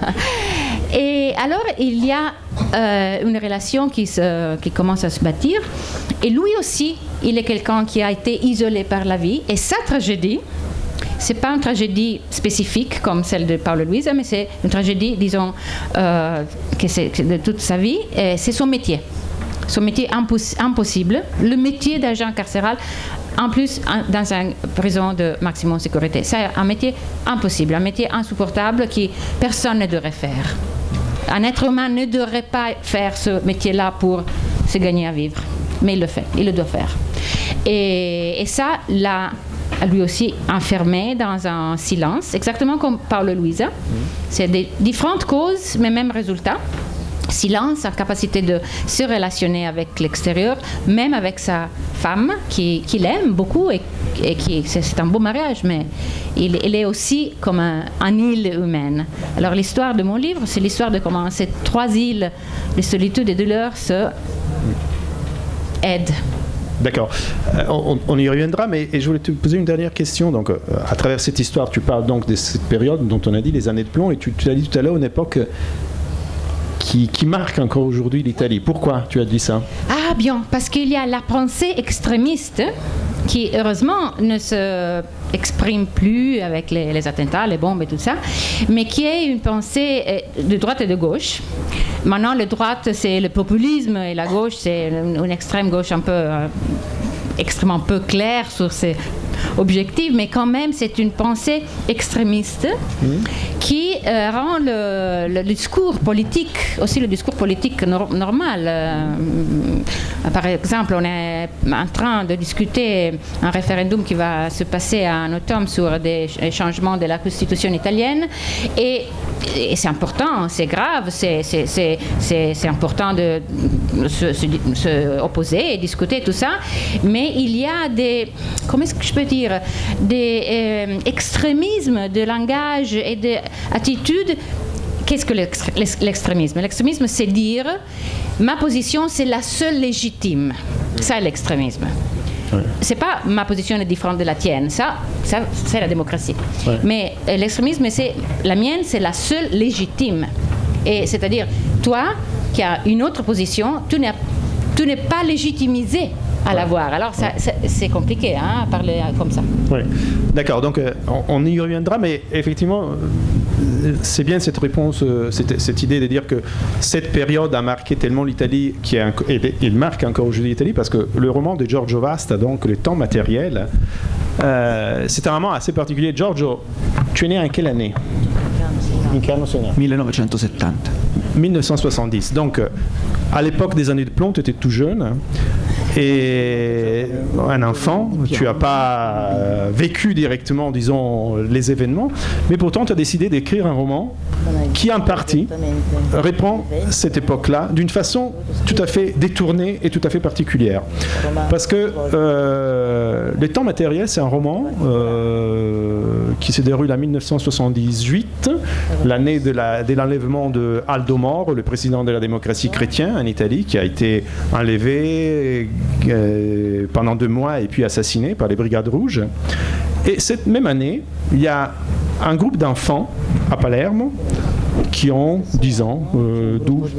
Et alors, il y a une relation qui commence à se bâtir. Et lui aussi, il est quelqu'un qui a été isolé par la vie. Et sa tragédie, c'est pas une tragédie spécifique comme celle de Paolo Luisa, mais c'est une tragédie, disons, que c'est de toute sa vie. C'est son métier. Son métier impossible, le métier d'agent carcéral, en plus dans une prison de maximum sécurité. C'est un métier impossible, un métier insupportable que personne ne devrait faire. Un être humain ne devrait pas faire ce métier-là pour se gagner à vivre, mais il le fait, il le doit faire. Et ça, l'a lui aussi enfermé dans un silence, exactement comme Paolo Luisa. C'est des différentes causes, mais même résultat. Silence, incapacité de se relationner avec l'extérieur, même avec sa femme qui l'aime beaucoup et qui c'est un beau mariage, mais il est aussi comme une île humaine. Alors l'histoire de mon livre, c'est l'histoire de comment ces trois îles de solitude et de douleur se aident. D'accord. On y reviendra, mais je voulais te poser une dernière question. Donc, à travers cette histoire, tu parles donc de cette période dont on a dit les années de plomb, et tu as dit tout à l'heure une époque qui marque encore aujourd'hui l'Italie. Pourquoi tu as dit ça? Ah bien, parce qu'il y a la pensée extrémiste qui, heureusement, ne se exprime plus avec les attentats, les bombes et tout ça, mais qui est une pensée de droite et de gauche. Maintenant, la droite, c'est le populisme, et la gauche, c'est une extrême gauche un peu extrêmement peu claire sur ses objectifs, mais quand même, c'est une pensée extrémiste qui rend le discours politique, aussi le discours politique normal. Par exemple, on est en train de discuter un référendum qui va se passer en automne sur des changements de la Constitution italienne, et c'est important, c'est grave, c'est important de se opposer et discuter tout ça, mais il y a des, comment est-ce que je peux dire, des extrémismes de langage et d'attitude. Qu'est-ce que l'extrémisme? L'extrémisme, c'est dire ma position, c'est la seule légitime. Ça, c'est l'extrémisme. Ouais. C'est pas ma position est différente de la tienne. Ça c'est la démocratie. Ouais. Mais l'extrémisme, c'est la mienne, c'est la seule légitime. Et c'est-à-dire, toi qui as une autre position, tu n'es pas légitimisé à l'avoir. Alors, c'est compliqué à parler comme ça. Oui, d'accord. Donc, on y reviendra, mais effectivement, c'est bien cette réponse, cette idée de dire que cette période a marqué tellement l'Italie, il marque encore aujourd'hui l'Italie, parce que le roman de Giorgio Vasta, donc Le temps matériel, c'est un roman assez particulier. Giorgio, tu es né en quelle année? 1970. 1970. Donc, à l'époque des années de plomb, tu étais tout jeune. Et un enfant, tu n'as pas vécu directement, disons, les événements, mais pourtant tu as décidé d'écrire un roman qui en partie reprend cette époque-là d'une façon tout à fait détournée et tout à fait particulière. Parce que Les Temps matériels, c'est un roman qui se déroule en 1978, l'année de l'enlèvement de Aldo Moro, le président de la démocratie chrétienne en Italie, qui a été enlevé pendant 2 mois et puis assassiné par les Brigades Rouges. Et cette même année, il y a un groupe d'enfants à Palerme qui ont 10 ans, 12,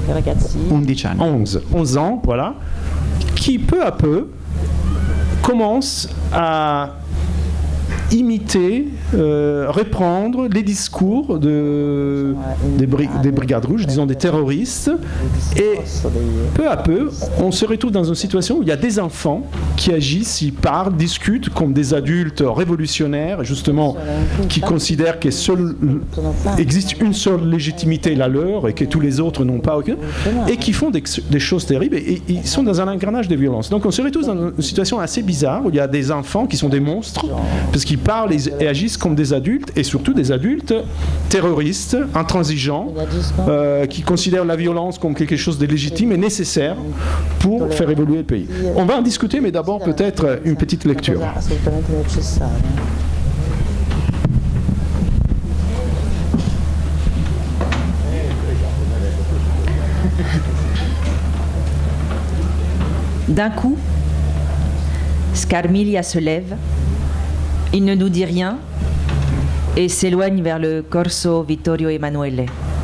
11 ans, voilà, qui peu à peu commencent à imiter, reprendre les discours des Brigades Rouges, disons des terroristes, et peu à peu, on se retrouve dans une situation où il y a des enfants qui agissent, ils parlent, discutent comme des adultes révolutionnaires, justement, qui considèrent qu'il existe une seule légitimité, la leur, et que tous les autres n'ont pas aucune, et qui font des choses terribles, et ils sont dans un engrenage de violence. Donc on se retrouve dans une situation assez bizarre, où il y a des enfants qui sont des monstres, parce qu'ils parlent et agissent comme des adultes, et surtout des adultes terroristes, intransigeants, qui considèrent la violence comme quelque chose de légitime et nécessaire pour faire évoluer le pays. On va en discuter, mais d'abord peut-être une petite lecture. D'un coup, Scarmiglia se lève. Il ne nous dit rien et s'éloigne vers le Corso Vittorio Emanuele.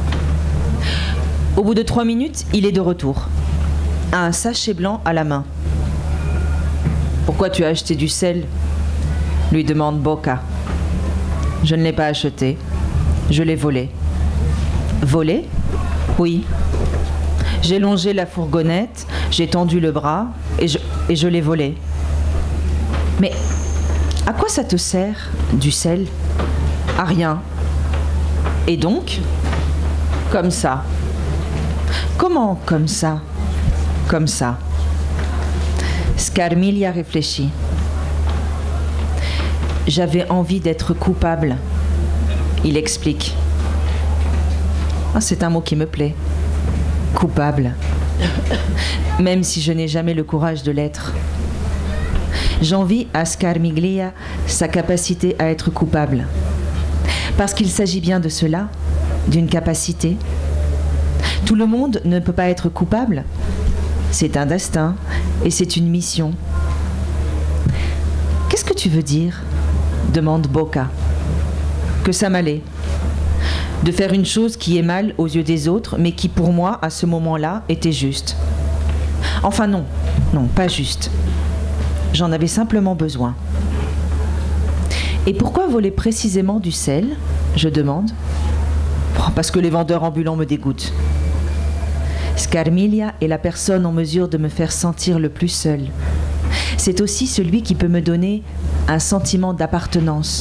Au bout de 3 minutes, il est de retour, un sachet blanc à la main. « Pourquoi tu as acheté du sel ?» lui demande Bocca. « Je ne l'ai pas acheté, je l'ai volé. »« Volé ? Oui. J'ai longé la fourgonnette, j'ai tendu le bras et je l'ai volé. »« Mais à quoi ça te sert, du sel ? À rien. Et donc ? Comme ça. Comment comme ça ? Comme ça. » Scarmiglia réfléchit. « J'avais envie d'être coupable. » Il explique. Ah, c'est un mot qui me plaît. Coupable. Même si je n'ai jamais le courage de l'être. J'envie à Scarmiglia sa capacité à être coupable. Parce qu'il s'agit bien de cela, d'une capacité. Tout le monde ne peut pas être coupable. C'est un destin et c'est une mission. « Qu'est-ce que tu veux dire ?» demande Bocca. « Que ça m'allait. De faire une chose qui est mal aux yeux des autres, mais qui pour moi, à ce moment-là, était juste. Enfin non, pas juste. J'en avais simplement besoin. » « Et pourquoi voler précisément du sel ?» je demande. « Parce que les vendeurs ambulants me dégoûtent. Scarmiglia est la personne en mesure de me faire sentir le plus seul. C'est aussi celui qui peut me donner un sentiment d'appartenance. »«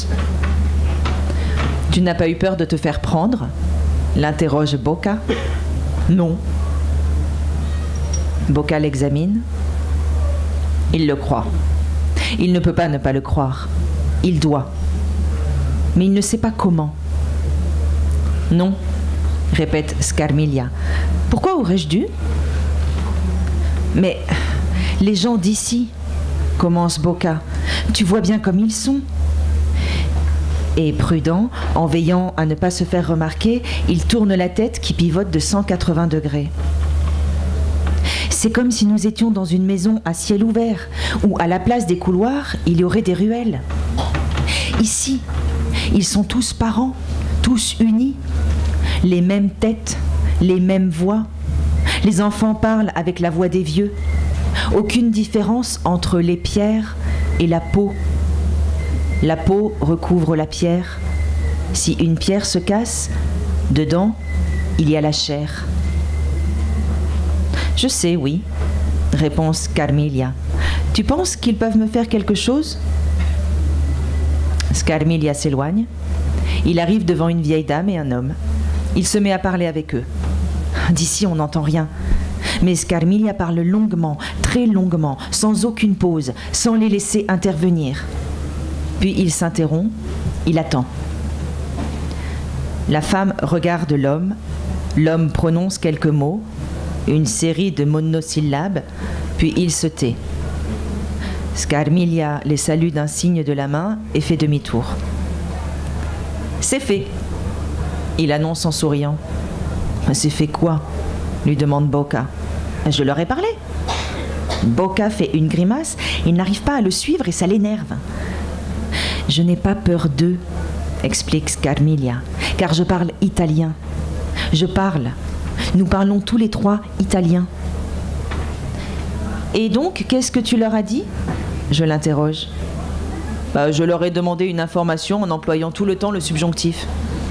Tu n'as pas eu peur de te faire prendre ?» l'interroge Bocca. « Non. » Bocca l'examine. Il le croit. Il ne peut pas ne pas le croire. Il doit. Mais il ne sait pas comment. « Non, » répète Scarmiglia. « Pourquoi aurais-je dû ?»« Mais les gens d'ici, » commence Bocca, « tu vois bien comme ils sont. » Et prudent, en veillant à ne pas se faire remarquer, il tourne la tête qui pivote de 180 degrés. C'est comme si nous étions dans une maison à ciel ouvert, où à la place des couloirs, il y aurait des ruelles. Ici, ils sont tous parents, tous unis, les mêmes têtes, les mêmes voix. Les enfants parlent avec la voix des vieux. Aucune différence entre les pierres et la peau. La peau recouvre la pierre. Si une pierre se casse, dedans, il y a la chair. Je sais, oui, répond Scarmiglia. Tu penses qu'ils peuvent me faire quelque chose ? Scarmiglia s'éloigne. Il arrive devant une vieille dame et un homme. Il se met à parler avec eux. D'ici, on n'entend rien. Mais Scarmiglia parle longuement, très longuement, sans aucune pause, sans les laisser intervenir. Puis il s'interrompt, il attend. La femme regarde l'homme, l'homme prononce quelques mots, une série de monosyllabes, puis il se tait. Scarmilia les salue d'un signe de la main et fait demi-tour. « C'est fait !» il annonce en souriant. « C'est fait quoi ?» lui demande Bocca. « Je leur ai parlé. » Bocca fait une grimace, il n'arrive pas à le suivre et ça l'énerve. « Je n'ai pas peur d'eux, » explique Scarmilia, « car je parle italien. Je parle. Nous parlons tous les trois italien. » « Et donc, qu'est-ce que tu leur as dit ?» Je l'interroge. « Je leur ai demandé une information en employant tout le temps le subjonctif. »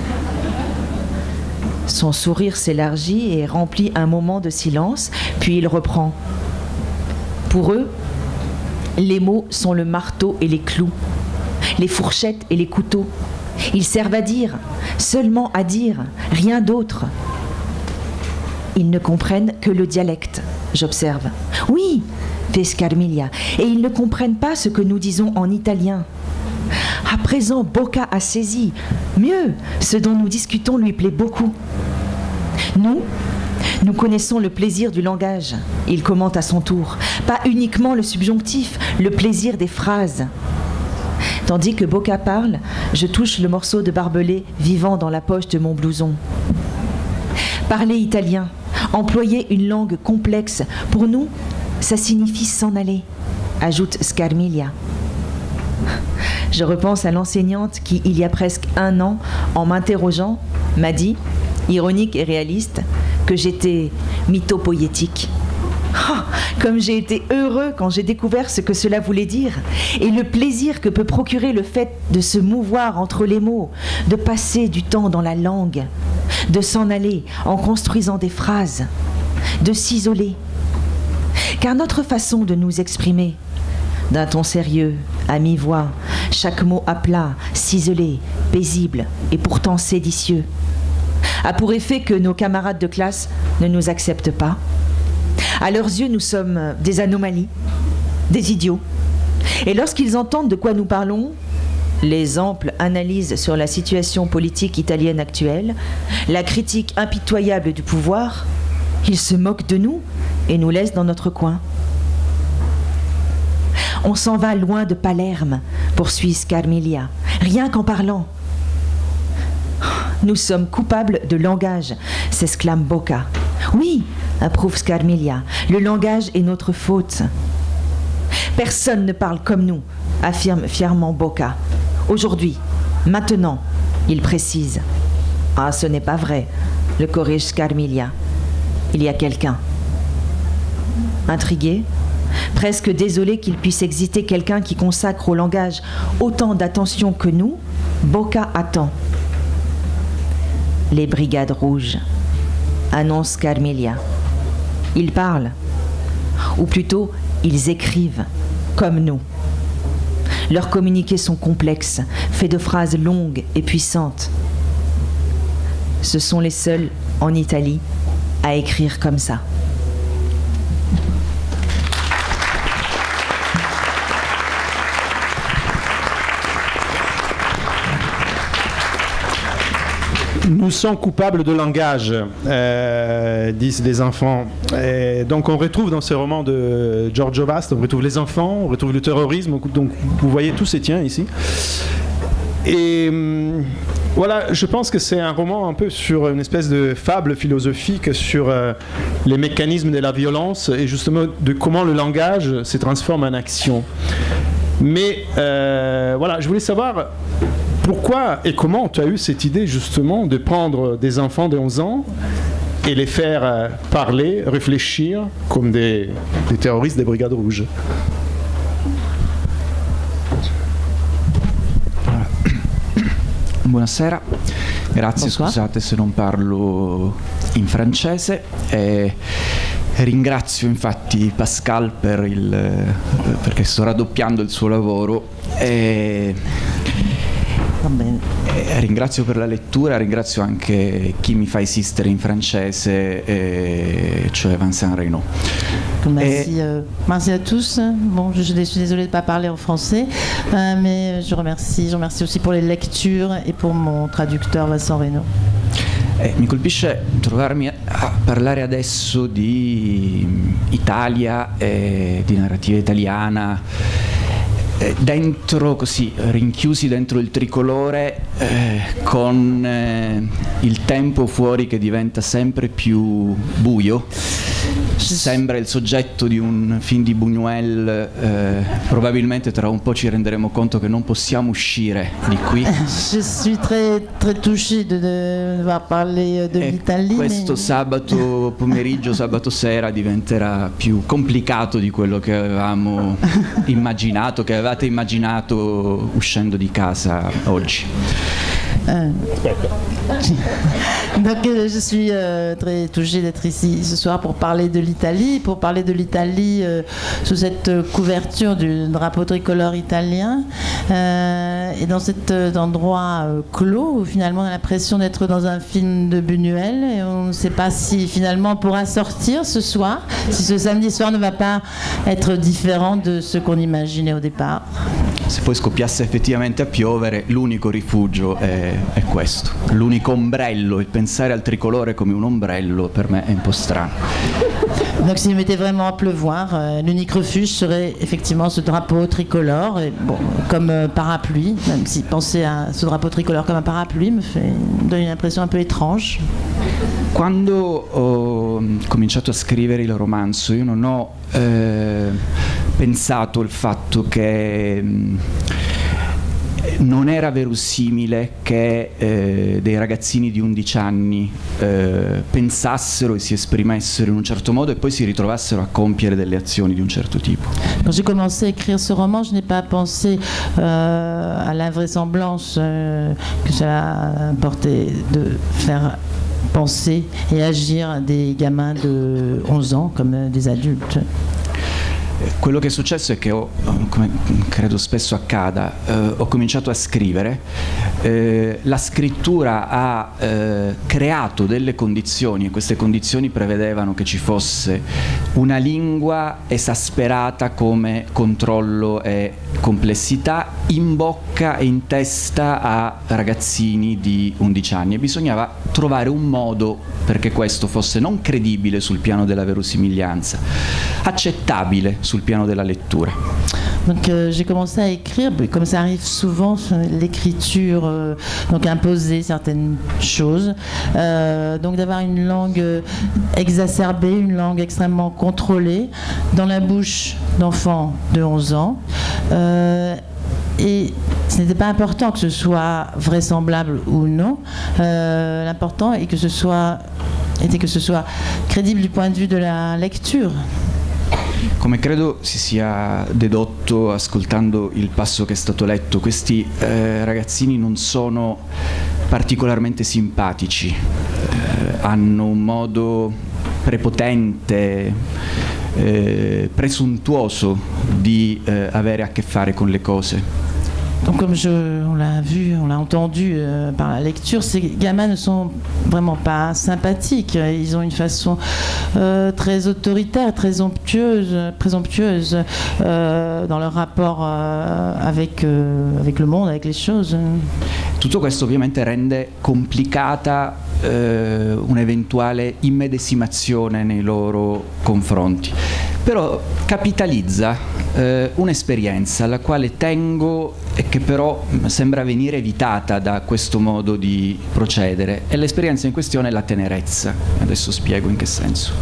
Son sourire s'élargit et remplit un moment de silence, puis il reprend. « Pour eux, les mots sont le marteau et les clous, les fourchettes et les couteaux. Ils servent à dire, seulement à dire, rien d'autre. Ils ne comprennent que le dialecte, j'observe. Oui, fait Scarmilia, et ils ne comprennent pas ce que nous disons en italien. À présent, Bocca a saisi. Mieux, ce dont nous discutons lui plaît beaucoup. Nous connaissons le plaisir du langage, il commente à son tour. Pas uniquement le subjonctif, le plaisir des phrases. Tandis que Bocca parle, je touche le morceau de barbelé vivant dans la poche de mon blouson. Parler italien, employer une langue complexe, pour nous, ça signifie s'en aller, ajoute Scarmilia. Je repense à l'enseignante qui, il y a presque 1 an, en m'interrogeant, m'a dit, ironique et réaliste, que j'étais mythopoïétique. Oh, comme j'ai été heureux quand j'ai découvert ce que cela voulait dire et le plaisir que peut procurer le fait de se mouvoir entre les mots, de passer du temps dans la langue, de s'en aller en construisant des phrases, de s'isoler. Car notre façon de nous exprimer, d'un ton sérieux, à mi-voix, chaque mot à plat, ciselé, paisible et pourtant séditieux, a pour effet que nos camarades de classe ne nous acceptent pas. À leurs yeux, nous sommes des anomalies, des idiots. Et lorsqu'ils entendent de quoi nous parlons, les amples analyses sur la situation politique italienne actuelle, la critique impitoyable du pouvoir, ils se moquent de nous et nous laissent dans notre coin. On s'en va loin de Palerme, poursuit Scarmilia, rien qu'en parlant. Nous sommes coupables de langage, s'exclame Bocca. Oui, approuve Scarmilia, le langage est notre faute. Personne ne parle comme nous, affirme fièrement Bocca. Aujourd'hui, maintenant, il précise. Ah, ce n'est pas vrai, le corrige Scarmilia. Il y a quelqu'un. Intrigué, presque désolé qu'il puisse exister quelqu'un qui consacre au langage autant d'attention que nous, Bocca attend. Les brigades rouges, annonce Scarmilia. Ils parlent, ou plutôt, ils écrivent, comme nous. Leurs communiqués sont complexes, faits de phrases longues et puissantes. Ce sont les seuls, en Italie, à écrire comme ça. Nous sommes coupables de langage, disent les enfants. Et donc on retrouve dans ce roman de Giorgio Vast, on retrouve les enfants, on retrouve le terrorisme, donc vous voyez tous ces tiens ici. Et voilà, je pense que c'est un roman un peu sur une espèce de fable philosophique sur les mécanismes de la violence et justement de comment le langage se transforme en action. Mais voilà, je voulais savoir pourquoi et comment tu as eu cette idée justement de prendre des enfants de 11 ans et les faire parler, réfléchir comme des terroristes des Brigades Rouges. Buonasera, grazie, Bonsoir. Scusate se non parlo in francese e ringrazio infatti Pascal perché sto raddoppiando il suo lavoro e ringrazio per la lettura, ringrazio anche chi mi fa esistere in francese, cioè Vincent Reynaud. Merci, merci à tous. Bon, je suis désolée de ne pas parler en français, mais je remercie aussi pour les lectures et pour mon traducteur Vincent Reynaud. Mi colpisce trovarmi a parlare adesso di Italia e di narrativa italiana, dentro, così, rinchiusi dentro il tricolore, con il tempo fuori che diventa sempre più buio. Sembra il soggetto di un film di Buñuel, probabilmente tra un po' ci renderemo conto che non possiamo uscire di qui. Je suis très touchée de devoir parler de l'Italie. Questo sabato pomeriggio, sabato sera diventerà più complicato di quello che avevamo immaginato, che avevate immaginato uscendo di casa oggi. Donc je suis très touchée d'être ici ce soir pour parler de l'Italie, sous cette couverture du drapeau tricolore italien, et dans cet endroit clos où finalement on a l'impression d'être dans un film de Buñuel et on ne sait pas si finalement on pourra sortir ce soir, si ce samedi soir ne va pas être différent de ce qu'on imaginait au départ. Se poi scoppiasse effettivamente a piovere, l'unico rifugio è questo, l'unico ombrello, il pensare al tricolore come un ombrello per me è un po' strano. Donc s'il mettait vraiment à pleuvoir, l'unique refuge serait effectivement ce drapeau tricolore, et bon, comme parapluie, même si penser à ce drapeau tricolore comme un parapluie me donne une impression un peu étrange. Quando ho cominciato a scrivere il romanzo, io non ho pensato al fatto che non era verosimile che dei ragazzini di 11 anni pensassero e si esprimessero in un certo modo e poi si ritrovassero a compiere delle azioni di un certo tipo. Quand j'ai commencé à écrire ce roman, je n'ai pas pensé à l'invraisemblance que cela portait de faire penser et agir des gamins de 11 ans comme des adultes. Quello che è successo è che come credo spesso accada, ho cominciato a scrivere, la scrittura ha creato delle condizioni e queste condizioni prevedevano che ci fosse una lingua esasperata come controllo e complessità in bocca e in testa a ragazzini di 11 anni e bisognava trovare un modo perché questo fosse non credibile sul piano della verosimiglianza, accettabile sul piano della lettura. Donc j'ai commencé à écrire, comme ça arrive souvent, l'écriture donc imposer certaines choses, donc d'avoir une langue exacerbée, une langue extrêmement contrôlée dans la bouche d'enfants de 11 ans. Et ce n'était pas important que ce soit vraisemblable ou non, l'important était que ce soit crédible du point de vue de la lecture. Come credo si sia dedotto ascoltando il passo che è stato letto, questi ragazzini non sono particolarmente simpatici, hanno un modo prepotente, presuntuoso di avere a che fare con le cose. Donc comme on l'a vu, on l'a entendu par la lecture, ces gamins ne sont vraiment pas sympathiques. Ils ont une façon très autoritaire, très présomptueuse dans leur rapport avec le monde, avec les choses. Tutto questo ovviamente rende complicata un'eventuale immedesimazione nei loro confronti, però capitalizza un'esperienza alla quale tengo e che però sembra venire evitata da questo modo di procedere, e l'esperienza in questione è la tenerezza. Adesso spiego in che senso.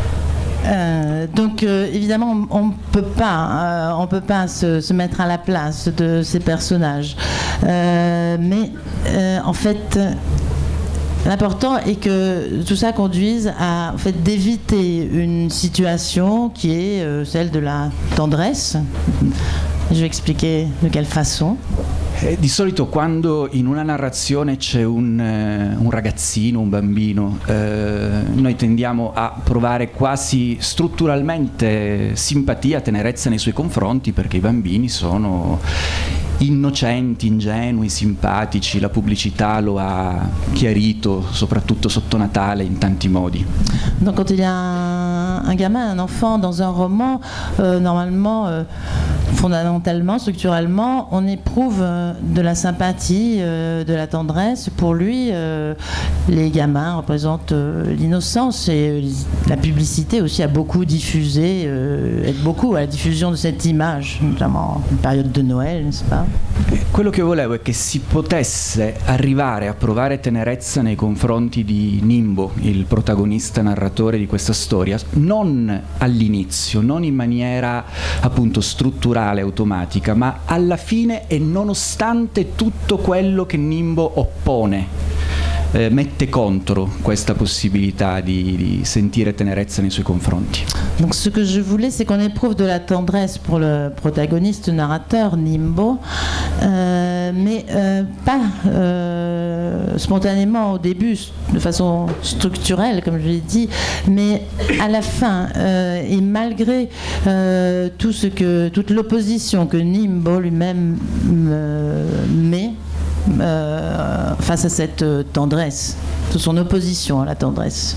Donc évidemment on peut pas se mettre à la place de ces personnages, mais en fait l'important est que tout ça conduise à d'éviter une situation qui est celle de la tendresse. Je vais expliquer de quelle façon. Di solito quando in una narrazione c'è un ragazzino, un bambino, noi tendiamo a provare quasi strutturalmente simpatia, tenerezza nei suoi confronti, perché i bambini sono innocenti, ingenui, simpatici, la pubblicità lo ha chiarito, soprattutto sotto Natale, in tanti modi. Donc quand il y a un gamin, un enfant dans un roman, normalement, fondamentalement, structurellement, on éprouve de la sympathie, de la tendresse. Pour lui, les gamins représentent l'innocence, et la publicité aussi a beaucoup diffusé, aide beaucoup à la diffusion de cette image, notamment en période de Noël, n'est-ce pas? Quello che volevo è che si potesse arrivare a provare tenerezza nei confronti di Nimbo, il protagonista narratore di questa storia, non all'inizio, non in maniera appunto strutturale, automatica, ma alla fine e nonostante tutto quello che Nimbo oppone, mette contro questa possibilità di sentire tenerezza nei suoi confronti. Donc ce que je voulais, c'est qu'on éprouve de la tendresse pour le protagoniste narrateur Nimbo, mais pas spontanément au début, de façon structurelle, comme je l'ai dit, mais à la fin, et malgré toute l'opposition que Nimbo lui-même met face à cette tendresse, toute son opposition à la tendresse.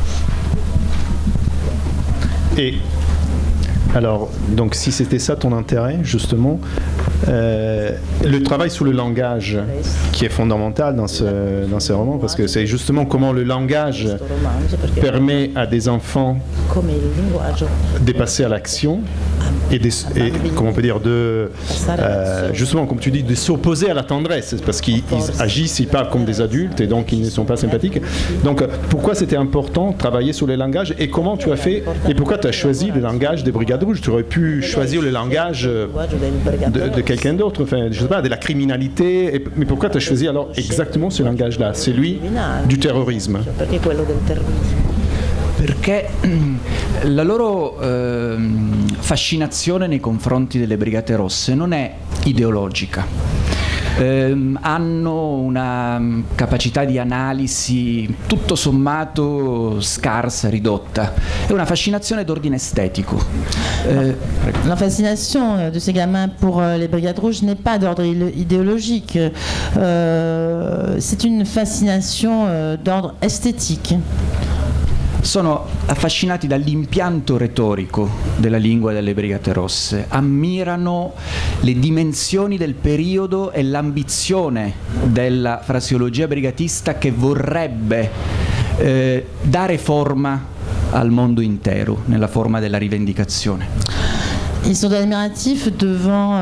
Et alors, donc si c'était ça ton intérêt, justement, le travail sur le langage qui est fondamental dans ce roman, parce que c'est justement comment le langage permet à des enfants de passer à l'action et comment on peut dire, justement, comme tu dis, de s'opposer à la tendresse, parce qu'ils agissent, ils parlent comme des adultes et donc ils ne sont pas sympathiques. Donc pourquoi c'était important de travailler sur le langage, et comment tu as fait, et pourquoi tu as choisi le langage des Brigades Rouges? Tu aurais pu choisir le langage de quelqu'un d'autre, enfin, je sais pas, de la criminalité, mais pourquoi tu as choisi alors exactement ce langage-là, celui du terrorisme? Perché la loro fascinazione nei confronti delle Brigate Rosse non è ideologica. Hanno una capacità di analisi tutto sommato scarsa, ridotta. È una fascinazione d'ordine estetico. La fascination de ces gamins pour les Brigades Rouges n'est pas d'ordre idéologique. C'est une fascination d'ordre esthétique. Sono affascinati dall'impianto retorico della lingua delle Brigate Rosse, ammirano le dimensioni del periodo e l'ambizione della fraseologia brigatista che vorrebbe dare forma al mondo intero, nella forma della rivendicazione. Ils sont admiratifs devant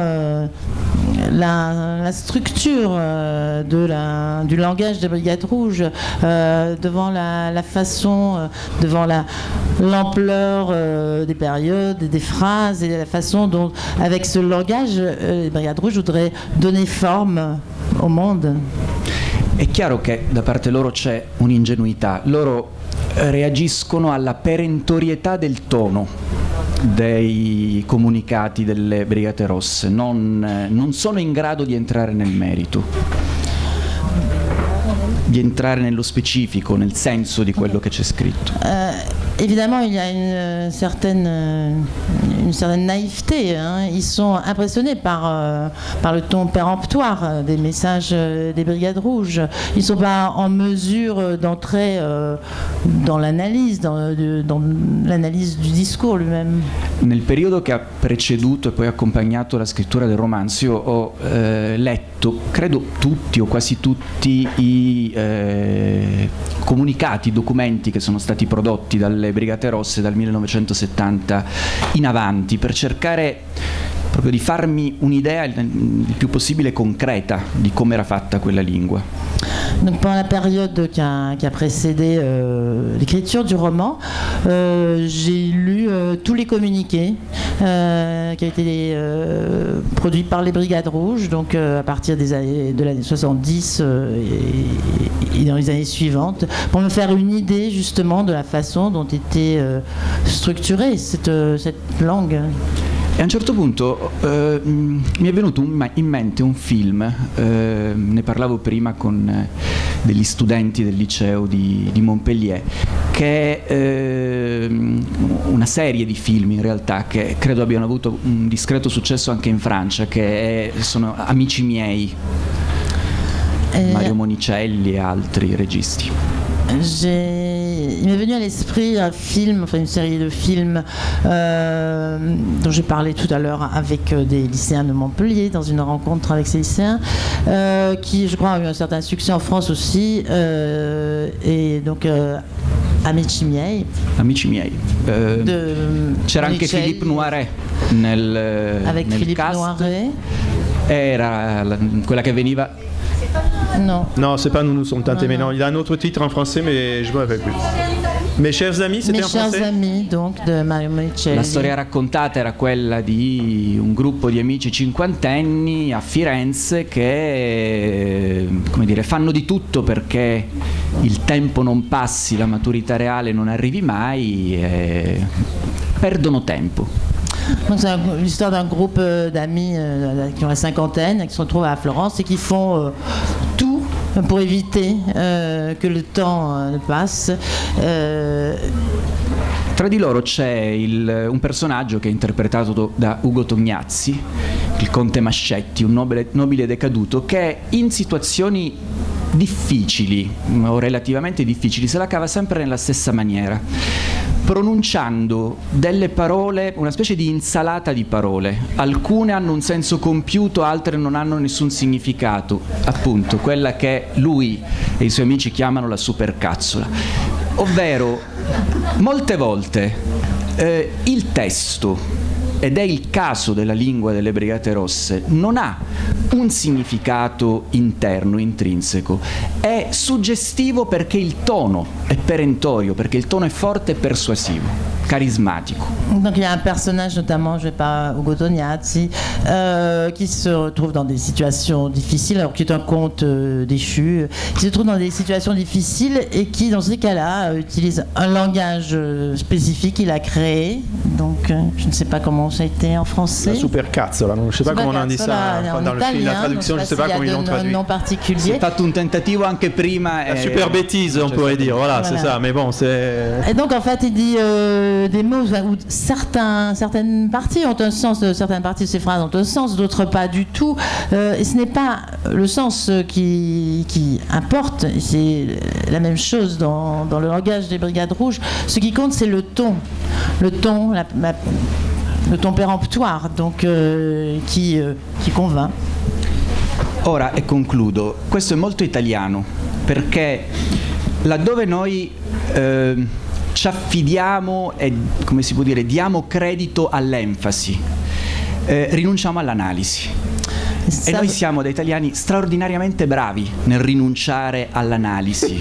la structure du langage des Brigades Rouges, devant la façon, devant l'ampleur des périodes, des phrases, et la façon dont, avec ce langage, les Brigades Rouges voudraient donner forme au monde. È chiaro che da parte loro c'è un'ingenuità, loro reagiscono alla perentorietà del tono dei comunicati delle Brigate Rosse, non sono in grado di entrare nel merito, di entrare nello specifico, nel senso di quello che c'è scritto. Évidemment, il y a une certaine naïveté. Hein. Ils sont impressionnés par le ton péremptoire des messages des Brigades Rouges. Ils ne sont pas en mesure d'entrer dans l'analyse, dans l'analyse du discours lui-même. Nel periodo che ha preceduto e poi accompagnato la scrittura del romanzo, io ho letto, credo tutti o quasi tutti i comunicati, i documenti che sono stati prodotti dalle Brigate Rosse dal 1970 in avanti, per cercare proprio di farmi un'idea il più possibile concreta di come era fatta quella lingua. Donc pendant la période qui a précédé l'écriture du roman, j'ai lu tous les communiqués qui ont été produits par les Brigades Rouges, donc à partir de l'année 70 et dans les années suivantes, pour me faire une idée justement de la façon dont était structurée cette langue. E a un certo punto mi è venuto in mente un film, ne parlavo prima con degli studenti del liceo di Montpellier, che è una serie di film in realtà che credo abbiano avuto un discreto successo anche in Francia, che sono Amici miei, Mario Monicelli e altri registi. il m'est venu à l'esprit un film, enfin une série de films dont j'ai parlé tout à l'heure avec des lycéens de Montpellier, dans une rencontre avec ces lycéens, qui je crois a eu un certain succès en France aussi, et donc Amici miei. Amici miei. C'era anche Philippe Noiret avec nel Philippe cast. Noiret. Era quella che veniva. Non. Non, c'est pas Nous nous sommes teintés, mais non, il a un autre titre en français, mais je me rappelle plus. Mes chers amis, c'était en français. Mes chers amis, donc, de Mario Monicelli. La storia raccontata era quella di un gruppo di amici cinquantenni a Firenze che, come dire, fanno di tutto perché il tempo non passi, la maturità reale non arrivi mai e perdono tempo. Donc c'est l'histoire d'un groupe d'amis qui ont la cinquantaine, qui se retrouvent à Florence et qui font tout pour éviter que le temps ne passe. Tra di loro c'è un personaggio che è interpretato da Ugo Tognazzi, il conte Mascetti, un nobile decaduto, che in situazioni difficili o relativamente difficili se la cava sempre nella stessa maniera, pronunciando delle parole, una specie di insalata di parole. Alcune hanno un senso compiuto, altre non hanno nessun significato, appunto quella che lui e i suoi amici chiamano la supercazzola, ovvero molte volte il testo, ed è il caso della lingua delle Brigate Rosse, non ha un significato interno, intrinseco, è suggestivo perché il tono è perentorio, perché il tono è forte e persuasivo, charismatico. Donc il y a un personnage, notamment joué par Ugo Tognazzi, qui se retrouve dans des situations difficiles, alors qui est un comte déchu, qui se trouve dans des situations difficiles et qui, dans ces cas-là, utilise un langage spécifique qu'il a créé. Donc je ne sais pas comment ça a été en français. La supercazzola, non sais pas comment on dit ça dans le film, la traduction, je ne sais pas comment ils l'ont traduit. Un nom particulier. C'est stato un tentativo anche prima. La super bêtise, on pourrait dire, voilà. C'est ça, mais bon, c'est... Et donc en fait il dit des mots où certaines parties ont un sens, certaines parties de ces phrases ont un sens, d'autres pas du tout, et ce n'est pas le sens qui importe, c'est la même chose dans le langage des Brigades Rouges. Ce qui compte, c'est le ton péremptoire, donc qui convainc. Ora, e concludo, questo è molto italiano, perché laddove noi ci affidiamo e, come si può dire, diamo credito all'enfasi, rinunciamo all'analisi. E noi siamo da italiani straordinariamente bravi nel rinunciare all'analisi,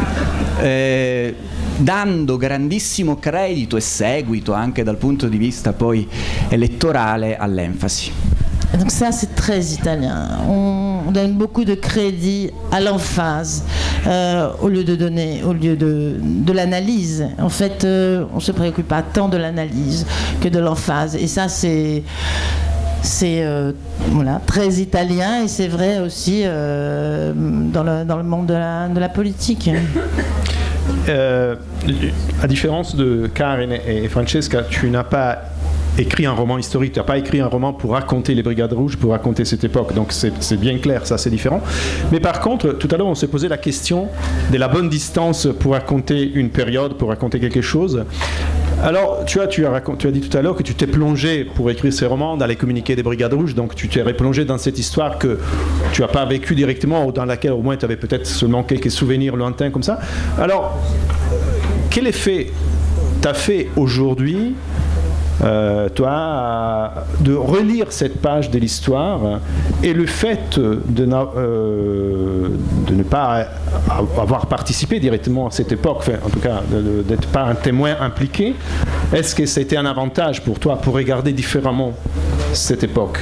dando grandissimo credito e seguito anche dal punto di vista poi elettorale all'enfasi. Donc ça, c'est très italien. On donne beaucoup de crédit à l'emphase au lieu de l'analyse. En fait, on ne se préoccupe pas tant de l'analyse que de l'emphase. Et ça, c'est voilà, très italien, et c'est vrai aussi dans le monde de la politique. À différence de Karen et Francesca, tu n'as pas écrit un roman historique, tu n'as pas écrit un roman pour raconter les Brigades Rouges, pour raconter cette époque, donc c'est bien clair, ça c'est différent. Mais par contre, tout à l'heure on s'est posé la question de la bonne distance pour raconter une période, pour raconter quelque chose. Alors, tu as dit tout à l'heure que tu t'es plongé pour écrire ces romans dans les communiqués des Brigades Rouges, donc tu t'es replongé dans cette histoire que tu n'as pas vécue directement, ou dans laquelle au moins tu avais peut-être seulement quelques souvenirs lointains comme ça. Alors, quel effet t'as fait aujourd'hui, toi, de relire cette page de l'histoire, et le fait de ne pas avoir participé directement à cette époque, enfin, en tout cas d'être pas un témoin impliqué, est-ce que c'était un avantage pour toi pour regarder différemment cette époque?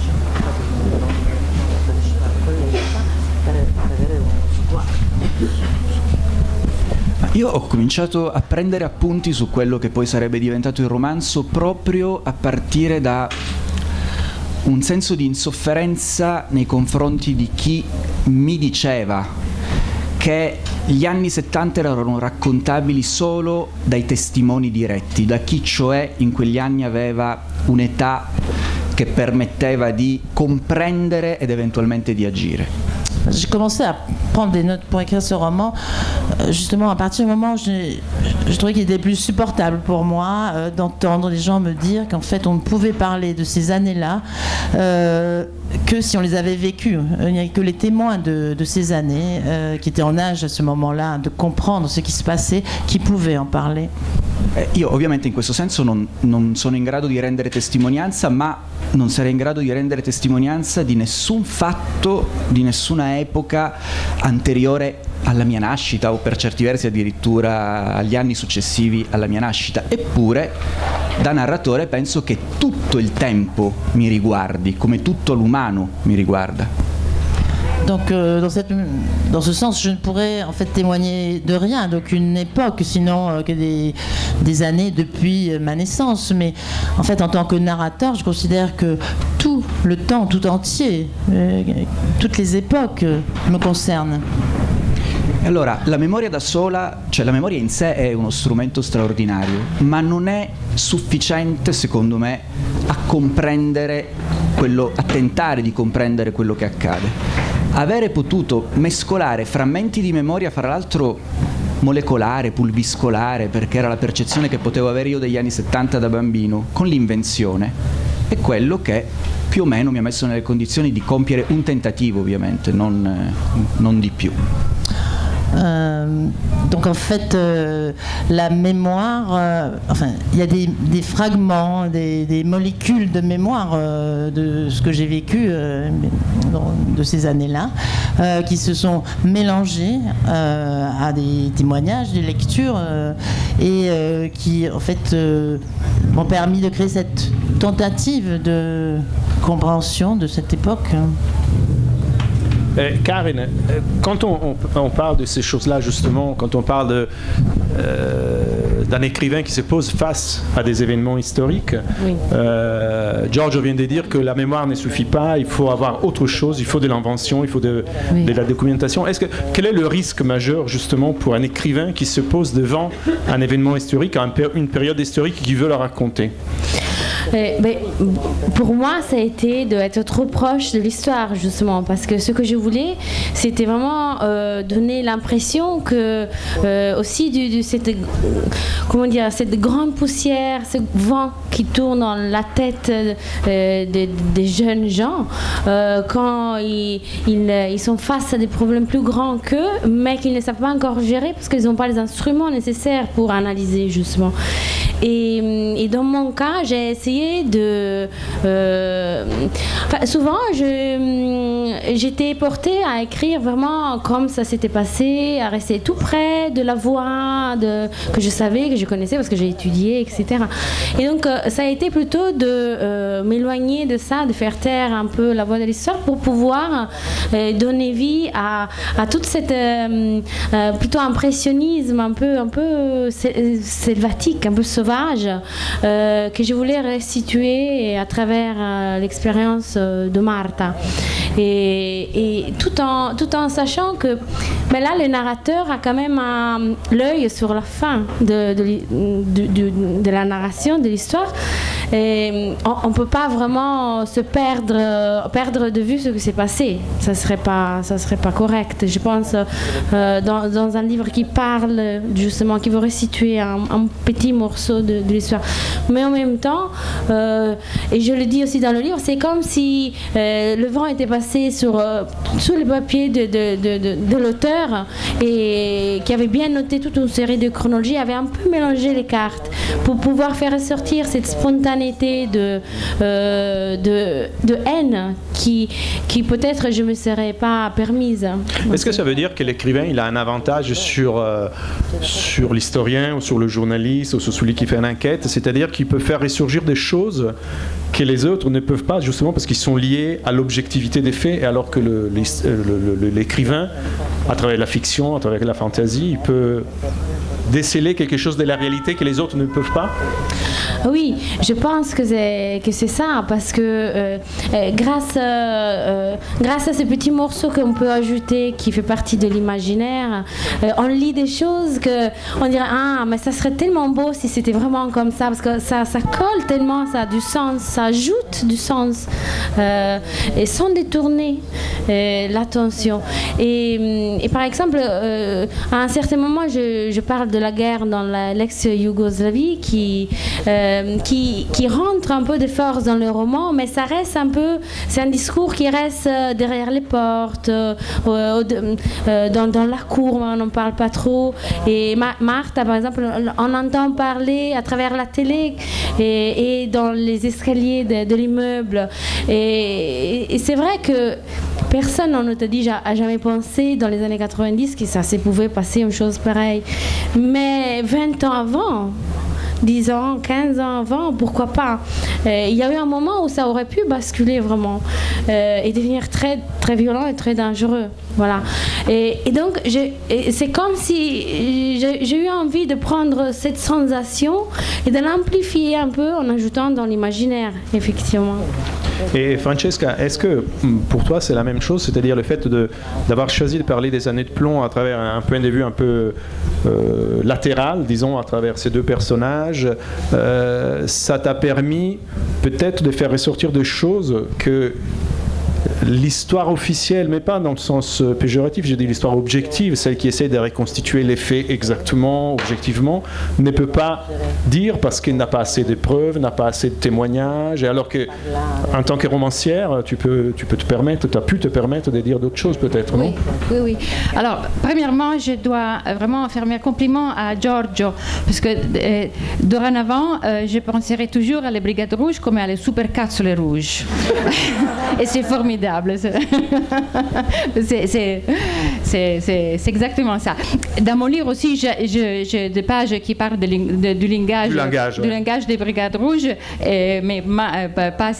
Io ho cominciato a prendere appunti su quello che poi sarebbe diventato il romanzo proprio a partire da un senso di insofferenza nei confronti di chi mi diceva che gli anni 70 erano raccontabili solo dai testimoni diretti, da chi cioè in quegli anni aveva un'età che permetteva di comprendere ed eventualmente di agire. j'ai commencé à prendre des notes pour écrire ce roman, justement à partir du moment où je trouvais qu'il était plus supportable pour moi d'entendre les gens me dire qu'en fait on ne pouvait parler de ces années-là que si on les avait vécues. Il n'y avait que les témoins de ces années qui étaient en âge à ce moment-là de comprendre ce qui se passait, qui pouvaient en parler. Io ovviamente in questo senso non sono in grado di rendere testimonianza, ma non sarei in grado di rendere testimonianza di nessun fatto, di nessuna epoca anteriore alla mia nascita o per certi versi addirittura agli anni successivi alla mia nascita. Eppure, da narratore penso che tutto il tempo mi riguardi, come tutto l'umano mi riguarda. Donc dans ce sens, je ne pourrais en fait témoigner de rien, d'aucune époque, sinon que des années depuis ma naissance. Mais en fait, en tant que narrateur, je considère que tout le temps, tout entier, toutes les époques me concernent. Allora, la memoria da sola, cioè la memoria in sé è uno strumento straordinario, ma non è sufficiente, secondo me, a comprendere a tentare di comprendere quello che accade. Avere potuto mescolare frammenti di memoria, fra l'altro molecolare, pulviscolare, perché era la percezione che potevo avere io degli anni 70 da bambino, con l'invenzione, è quello che più o meno mi ha messo nelle condizioni di compiere un tentativo, ovviamente, non di più. Donc en fait, la mémoire, enfin, il y a des fragments, des molécules de mémoire de ce que j'ai vécu de ces années-là, qui se sont mélangées à des témoignages, des lectures, et qui en fait m'ont permis de créer cette tentative de compréhension de cette époque. Karen, quand on parle de ces choses-là, justement, quand on parle d'un écrivain qui se pose face à des événements historiques, oui. Giorgio vient de dire que la mémoire ne suffit pas, il faut avoir autre chose, il faut de l'invention, il faut de la documentation. Quel est le risque majeur, justement, pour un écrivain qui se pose devant un événement historique, une période historique qui veut le raconter? Pour moi, ça a été d'être trop proche de l'histoire, justement, parce que ce que je voulais, c'était vraiment donner l'impression que aussi cette grande poussière, ce vent qui tourne dans la tête des jeunes gens, quand ils sont face à des problèmes plus grands qu'eux, mais qu'ils ne savent pas encore gérer parce qu'ils n'ont pas les instruments nécessaires pour analyser, justement. Et dans mon cas, j'ai essayé de... souvent, j'étais portée à écrire vraiment comme ça s'était passé, à rester tout près de la voix que je savais, que je connaissais parce que j'ai étudié, etc. Et donc, ça a été plutôt de m'éloigner de ça, de faire taire un peu la voix de l'histoire pour pouvoir donner vie à toute cette... plutôt impressionnisme, un peu selvatique, un peu sauvage, que je voulais restituer à travers l'expérience de Marta. Et tout en sachant que là, le narrateur a quand même l'œil sur la fin de la narration, de l'histoire. Et on ne peut pas vraiment se perdre de vue ce qui s'est passé. Ça serait pas correct. Je pense dans un livre qui parle justement, qui veut restituer un petit morceau de l'histoire. Mais en même temps, et je le dis aussi dans le livre, c'est comme si le vent était passé sous le papier de l'auteur et qui avait bien noté toute une série de chronologies, avait un peu mélangé les cartes pour pouvoir faire ressortir cette spontanéité de haine qui peut-être je ne me serais pas permise. Est-ce que ça veut dire que l'écrivain il a un avantage sur l'historien ou sur le journaliste ou sur celui qui fait une enquête, c'est-à-dire qu'il peut faire ressurgir des choses que les autres ne peuvent pas, justement parce qu'ils sont liés à l'objectivité des faits, alors que l'écrivain, à travers la fiction, à travers la fantaisie, il peut déceler quelque chose de la réalité que les autres ne peuvent pas? Oui, je pense que c'est ça, parce que grâce à ces petits morceaux qu'on peut ajouter, qui fait partie de l'imaginaire, on lit des choses que on dirait ah mais ça serait tellement beau si c'était vraiment comme ça, parce que ça colle tellement, ça a du sens, ça ajoute du sens et sans détourner l'attention. Et par exemple, à un certain moment, je parle de la guerre dans l'ex-Yougoslavie qui rentre un peu de force dans le roman, mais ça reste un peu, c'est un discours qui reste derrière les portes, dans la cour, on n'en parle pas trop. Et Martha, par exemple, on entend parler à travers la télé et dans les escaliers de l'immeuble. Et c'est vrai que personne, on ne te dit, a jamais pensé dans les années 90 que ça se pouvait passer une chose pareille. Mais 20 ans avant, 10 ans, 15 ans avant, pourquoi pas. Il y a eu un moment où ça aurait pu basculer vraiment et devenir très, très violent et très dangereux. Voilà. Et donc, c'est comme si j'ai eu envie de prendre cette sensation et de l'amplifier un peu en ajoutant dans l'imaginaire, effectivement. Et Francesca, est-ce que pour toi c'est la même chose, c'est-à-dire le fait d'avoir choisi de parler des années de plomb à travers un point de vue un peu latéral, disons, à travers ces deux personnages, ça t'a permis peut-être de faire ressortir des choses que l'histoire officielle, mais pas dans le sens péjoratif, je dis l'histoire objective, celle qui essaie de reconstituer les faits exactement, objectivement, ne peut pas dire parce qu'elle n'a pas assez de preuves, n'a pas assez de témoignages, et alors que, en tant que romancière, tu peux te permettre, tu as pu te permettre de dire d'autres choses peut-être, non? Oui. Alors, premièrement, je dois vraiment faire mes compliments à Giorgio, parce que dorénavant, je penserai toujours à les Brigades Rouges comme à les Supercazzole Rouges. Et c'est formidable. C'est exactement ça. Dans mon livre aussi, j'ai des pages qui parlent du langage des Brigades Rouges, mais pas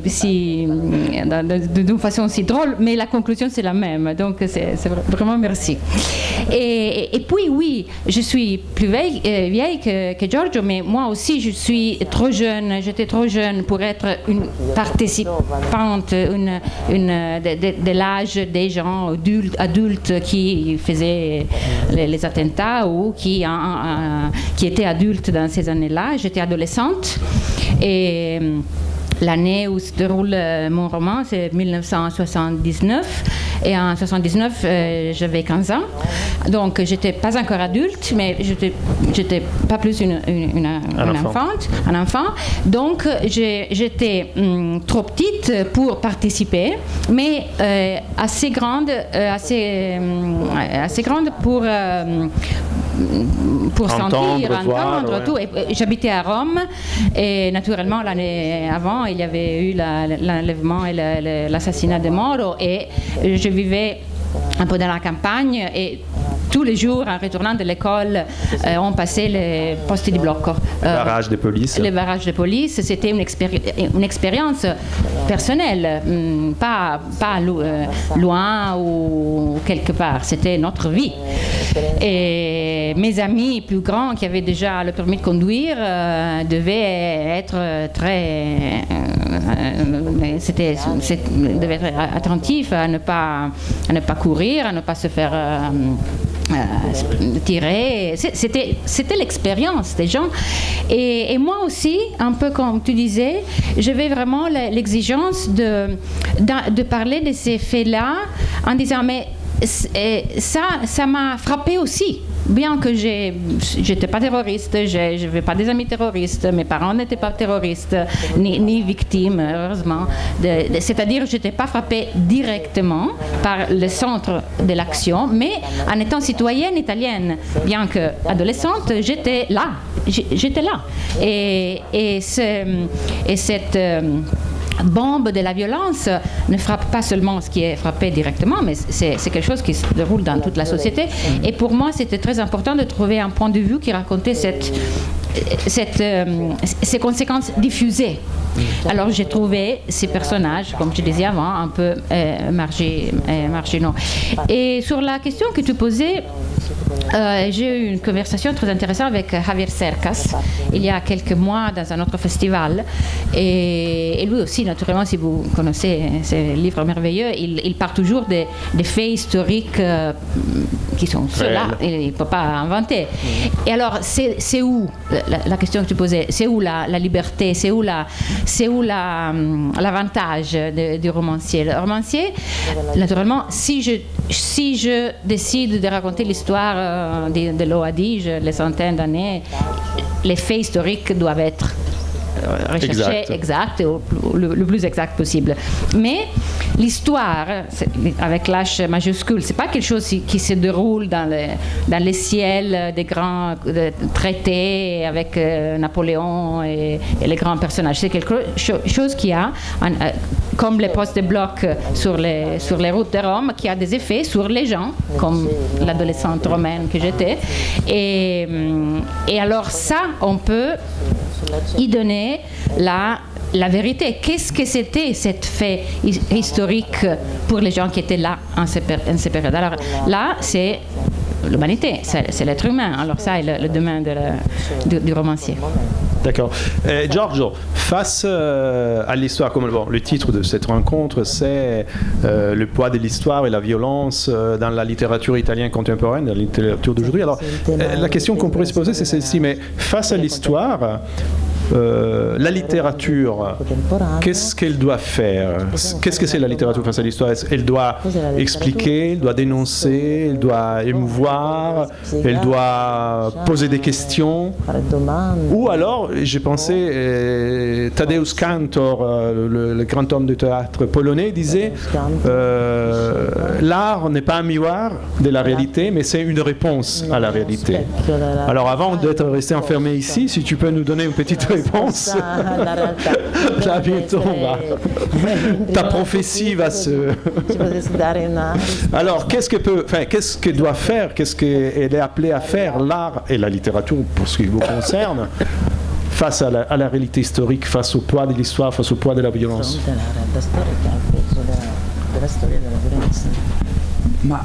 d'une façon si drôle, mais la conclusion c'est la même. Donc c'est vraiment merci. Et puis oui, je suis plus vieille que Giorgio, mais moi aussi je suis trop jeune. J'étais trop jeune pour être une participante, de l'âge des gens adultes qui faisaient les attentats ou qui étaient adultes dans ces années-là. J'étais adolescente et l'année où se déroule mon roman, c'est 1979. Et en 1979, j'avais 15 ans. Donc, je n'étais pas encore adulte, mais je n'étais pas plus un enfant. Donc, j'étais trop petite pour participer, mais assez grande pour entendre tout. J'habitais à Rome et naturellement l'année avant il y avait eu l'enlèvement et l'assassinat de Moro et je vivais un peu dans la campagne et tous les jours, en retournant de l'école, on passait les postes de bloc. Les barrages de police. Les barrages de police, c'était une expérience personnelle, pas loin ou quelque part. C'était notre vie. Et mes amis plus grands qui avaient déjà le permis de conduire devaient être devaient être attentifs à ne pas courir, à ne pas se faire tirer. C'était l'expérience des gens. Et moi aussi, un peu comme tu disais, j'avais vraiment l'exigence de parler de ces faits-là en disant mais ça m'a frappé aussi. Bien que j'étais pas terroriste, je n'avais pas des amis terroristes, mes parents n'étaient pas terroristes, ni victimes, heureusement. C'est-à-dire que je n'étais pas frappée directement par le centre de l'action, mais en étant citoyenne italienne, bien qu'adolescente, j'étais là. Et cette bombe de la violence ne frappe pas seulement ce qui est frappé directement, mais c'est quelque chose qui se déroule dans toute la société. Et pour moi, c'était très important de trouver un point de vue qui racontait ces conséquences diffusées. Alors j'ai trouvé ces personnages, comme je disais avant, un peu marginaux. Et sur la question que tu posais, j'ai eu une conversation très intéressante avec Javier Cercas il y a quelques mois dans un autre festival. Et lui aussi, naturellement, si vous connaissez ces livres merveilleux, il part toujours des faits historiques qui sont ceux-là. Il ne peut pas inventer. Et alors, c'est où la question que tu posais? C'est où la liberté? C'est où l'avantage du romancier? Le romancier, naturellement, si je décide de raconter l'histoire de l'eau Adige, les centaines d'années, les faits historiques doivent être recherchés exact, le plus exact possible. Mais l'histoire, avec l'H majuscule, c'est pas quelque chose qui se déroule dans les ciels des grands traités avec Napoléon et les grands personnages. C'est quelque chose qui a, comme les postes de bloc sur les routes de Rome, qui a des effets sur les gens, comme l'adolescente romaine que j'étais. Et alors ça, on peut y donner la vérité. Qu'est-ce que c'était cette fait historique pour les gens qui étaient là en ces périodes? Alors là, c'est l'humanité, c'est l'être humain. Alors ça est le domaine du romancier. D'accord. Giorgio, face à l'histoire, comme le titre de cette rencontre, c'est le poids de l'histoire et la violence dans la littérature italienne contemporaine, dans la littérature d'aujourd'hui. Alors, la question qu'on pourrait se poser, c'est celle-ci, mais face à l'histoire, la littérature, qu'est-ce qu'elle doit faire? Qu'est-ce que c'est la littérature face à l'histoire? Elle doit expliquer, elle doit dénoncer, elle doit émouvoir, elle doit poser des questions. Ou alors, j'ai pensé, Tadeusz Kantor, le grand homme de théâtre polonais, disait l'art n'est pas un miroir de la réalité, mais c'est une réponse à la réalité. Alors avant d'être resté enfermé ici, si tu peux nous donner une petite réponse. Là, bientôt, ta prophétie va se... Alors, qu'est-ce que doit faire, qu'est-ce qu'elle est appelée à faire, l'art et la littérature, pour ce qui vous concerne, face à la réalité historique, face au poids de l'histoire, face au poids de la violence? Ma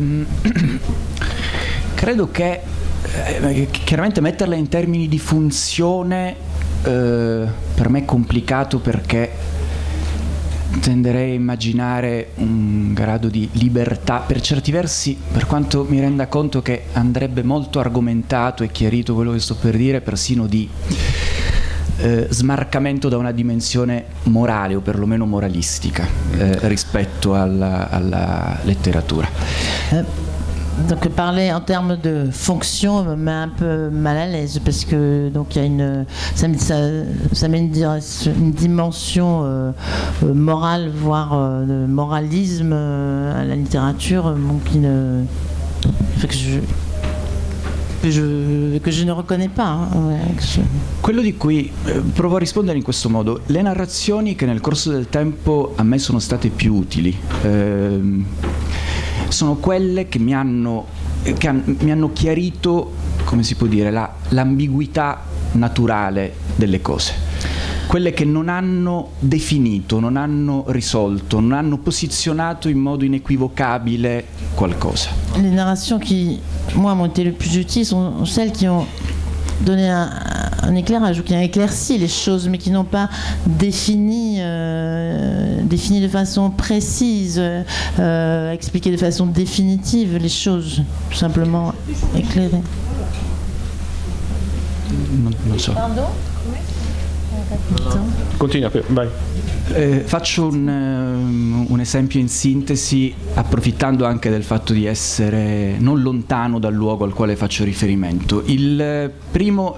credo che chiaramente metterla in termini di funzione per me è complicato, perché tenderei a immaginare un grado di libertà, per certi versi, per quanto mi renda conto che andrebbe molto argomentato e chiarito quello che sto per dire, persino di smarcamento da una dimensione morale o perlomeno moralistica rispetto alla letteratura. Donc parler en termes de fonction me met un peu mal à l'aise, parce que donc il y a ça met une dimension morale, voire de moralisme à la littérature, qui ne fait que je ne reconnais pas. Quello di cui provo a rispondere in questo modo: le narrazioni che nel corso del tempo a me sono state più utili sono quelle che mi hanno chiarito, come si può dire, l'ambiguità naturale delle cose, quelle che non hanno definito, non hanno risolto, non hanno posizionato in modo inequivocabile qualcosa. Les narrations qui, moi, m'ont été les plus utiles sont celles qui ont donné un éclairage, ou qui ont éclairci les choses, mais qui n'ont pas défini de façon précise, expliqué de façon définitive les choses, tout simplement éclairé. Non so. Continua, vai. Faccio un esempio in sintesi, approfittando anche del fatto di essere non lontano dal luogo al quale faccio riferimento. Nel primo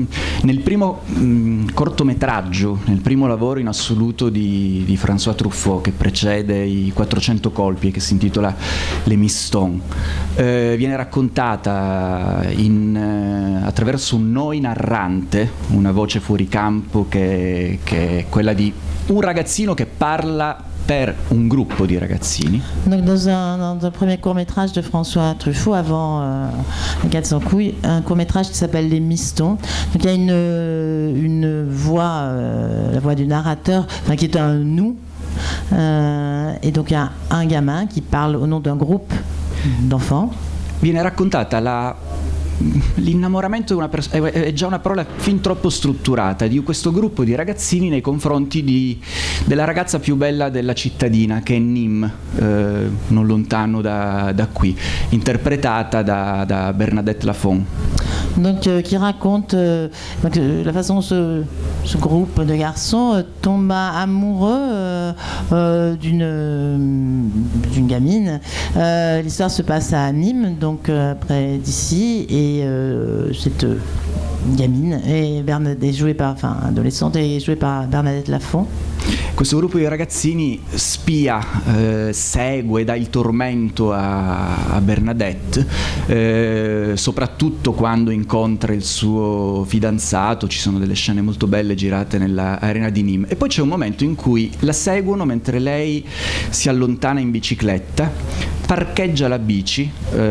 cortometraggio, nel primo lavoro in assoluto di François Truffaut, che precede i 400 colpi e che si intitola Les Mistons, viene raccontata attraverso un noi narrante, una voce fuori campo che è quella di un ragazzino che parla per un gruppo di ragazzini. Donc dans un premier court-métrage de François Truffaut, avant 400 couilles, un court-métrage qui s'appelle Les Mistons. Donc il y a une voix, la voix du narrateur, qui est un nous. Et donc il y a un gamin qui parle au nom d'un groupe d'enfants. Viene raccontata l'innamoramento è già una parola fin troppo strutturata di questo gruppo di ragazzini nei confronti della ragazza più bella della cittadina, che è Nîmes, non lontano da qui, interpretata da Bernadette Lafont. Donc qui raconte la façon dont ce groupe de garçons tombe amoureux d'une gamine. L'histoire se passe à Nîmes, donc près d'ici, et cette gamine est jouée par, adolescente, est jouée par Bernadette Lafont. Questo gruppo di ragazzini spia, segue, dà il tormento a Bernadette, soprattutto quando incontra il suo fidanzato. Ci sono delle scene molto belle girate nella arena di Nîmes, e poi c'è un momento in cui la seguono mentre lei si allontana in bicicletta, parcheggia la bici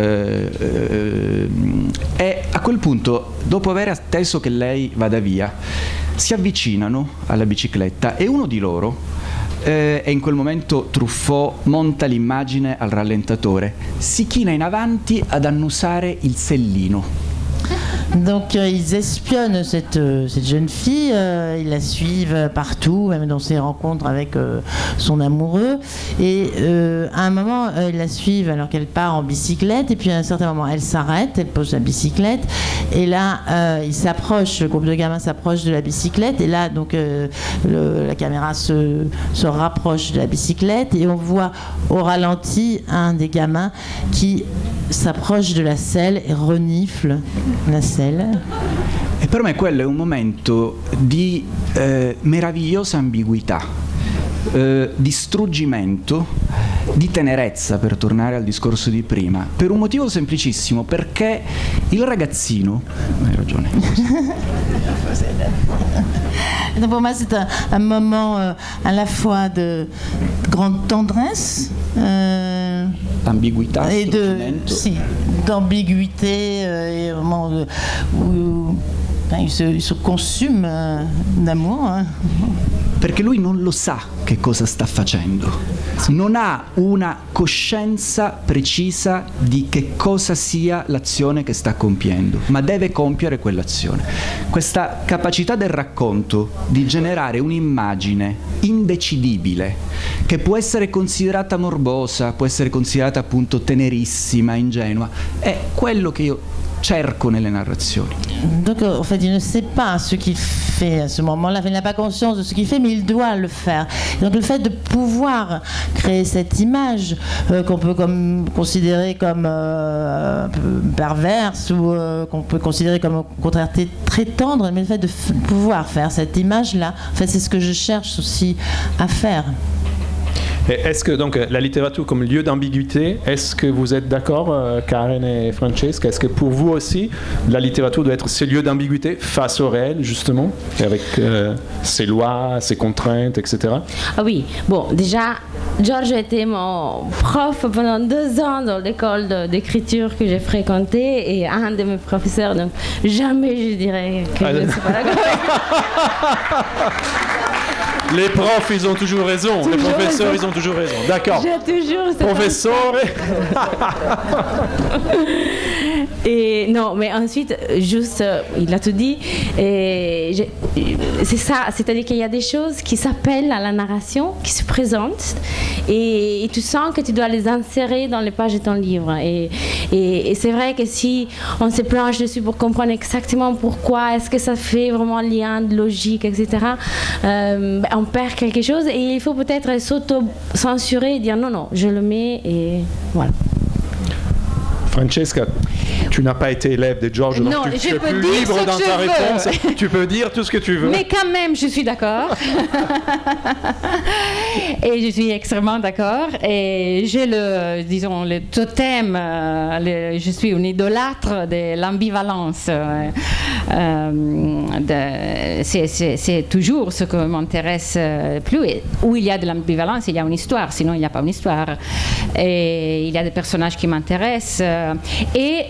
e a quel punto, dopo aver atteso che lei vada via, si avvicinano alla bicicletta e uno di loro, e in quel momento Truffaut monta l'immagine al rallentatore, si china in avanti ad annusare il sellino. Donc ils espionnent cette jeune fille, ils la suivent partout, même dans ses rencontres avec son amoureux, et à un moment ils la suivent alors qu'elle part en bicyclette, et puis à un certain moment elle s'arrête, elle pose la bicyclette, et là ils s'approchent, le groupe de gamins s'approche de la bicyclette, et là donc la caméra se rapproche de la bicyclette, et on voit au ralenti un des gamins qui s'approche de la selle e renifle la selle. E per me quello è un momento di meravigliosa ambiguità, di struggimento, di tenerezza, per tornare al discorso di prima, per un motivo semplicissimo, perché il ragazzino, hai ragione. Donc pour moi c'est un moment à la fois de grande tendresse, ambiguità, et d'ambiguïté, et vraiment où il se consume d'amour. Perché lui non lo sa che cosa sta facendo, non ha una coscienza precisa di che cosa sia l'azione che sta compiendo, ma deve compiere quell'azione. Questa capacità del racconto di generare un'immagine indecidibile, che può essere considerata morbosa, può essere considerata appunto tenerissima, ingenua, è quello che io cerco nelle narrazioni. Donc en fait il ne sait pas ce qu'il fait à ce moment-là, il n'a pas conscience de ce qu'il fait, mais il doit le faire. Et donc le fait de pouvoir créer cette image qu'on peut considérer comme perverse, ou qu'on peut considérer comme au contraire très tendre, mais le fait de pouvoir faire cette image-là, en fait c'est ce que je cherche aussi à faire. Et est-ce que donc la littérature comme lieu d'ambiguïté, est-ce que vous êtes d'accord, Karen et Francesca, est-ce que pour vous aussi la littérature doit être ce lieu d'ambiguïté face au réel, justement, avec ses lois, ses contraintes, etc. Ah oui, bon, déjà, Georges était mon prof pendant 2 ans dans l'école d'écriture que j'ai fréquentée, et un de mes professeurs, donc jamais je dirais que je ne suis pas d'accord. Les profs, ils ont toujours raison. Les professeurs, ils ont toujours raison. D'accord. J'ai toujours... Professeur. Et non, mais ensuite, juste, il a tout dit. C'est ça, c'est-à-dire qu'il y a des choses qui s'appellent à la narration, qui se présentent, et tu sens que tu dois les insérer dans les pages de ton livre. Et c'est vrai que si on se planche dessus pour comprendre exactement pourquoi, est-ce que ça fait vraiment lien de logique, etc., on perd quelque chose, et il faut peut-être s'auto-censurer et dire non, je le mets, et voilà. Francesca, tu n'as pas été élève de George, donc Non, tu je es peux plus dire libre ce dans que ta je veux. réponse. Tu peux dire tout ce que tu veux. Mais quand même, je suis d'accord. Et je suis extrêmement d'accord. Et j'ai le totem, je suis une idolâtre de l'ambivalence. C'est toujours ce qui m'intéresse plus. Où il y a de l'ambivalence, il y a une histoire. Sinon, il n'y a pas une histoire. Et il y a des personnages qui m'intéressent. Et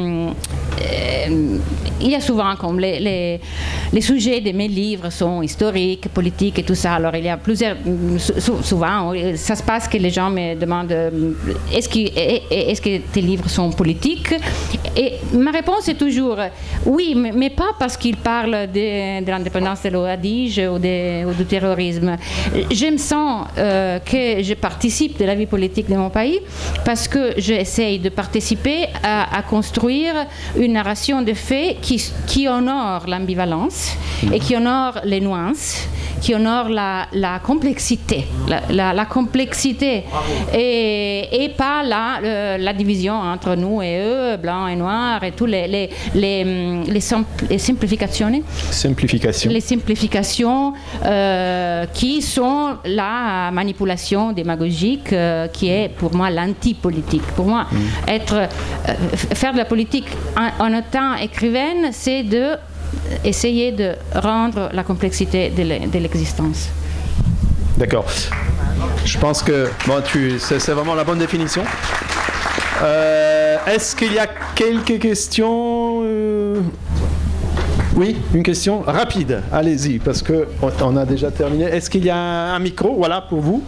il y a souvent, comme les sujets de mes livres sont historiques, politiques et tout ça. Alors, il y a plusieurs... Souvent, ça se passe que les gens me demandent est-ce que tes livres sont politiques? Et ma réponse est toujours oui, mais pas parce qu'ils parlent de l'indépendance de l'Ouadige ou du terrorisme. Je me sens que je participe de la vie politique de mon pays parce que j'essaye de participer à construire une narration de faits qui honore l'ambivalence et qui honore les nuances, qui honore la complexité, la complexité et pas la division entre nous et eux, blancs et noirs et tous les simplifications. Les simplifications qui sont la manipulation démagogique qui est pour moi l'anti-politique. Pour moi, faire de la politique en étant écrivaine, c'est essayer de rendre la complexité de l'existence. D'accord. Je pense que c'est vraiment la bonne définition. Est-ce qu'il y a quelques questions Oui, une question rapide. Allez-y, parce qu'on a déjà terminé. Est-ce qu'il y a un micro, voilà, pour vous?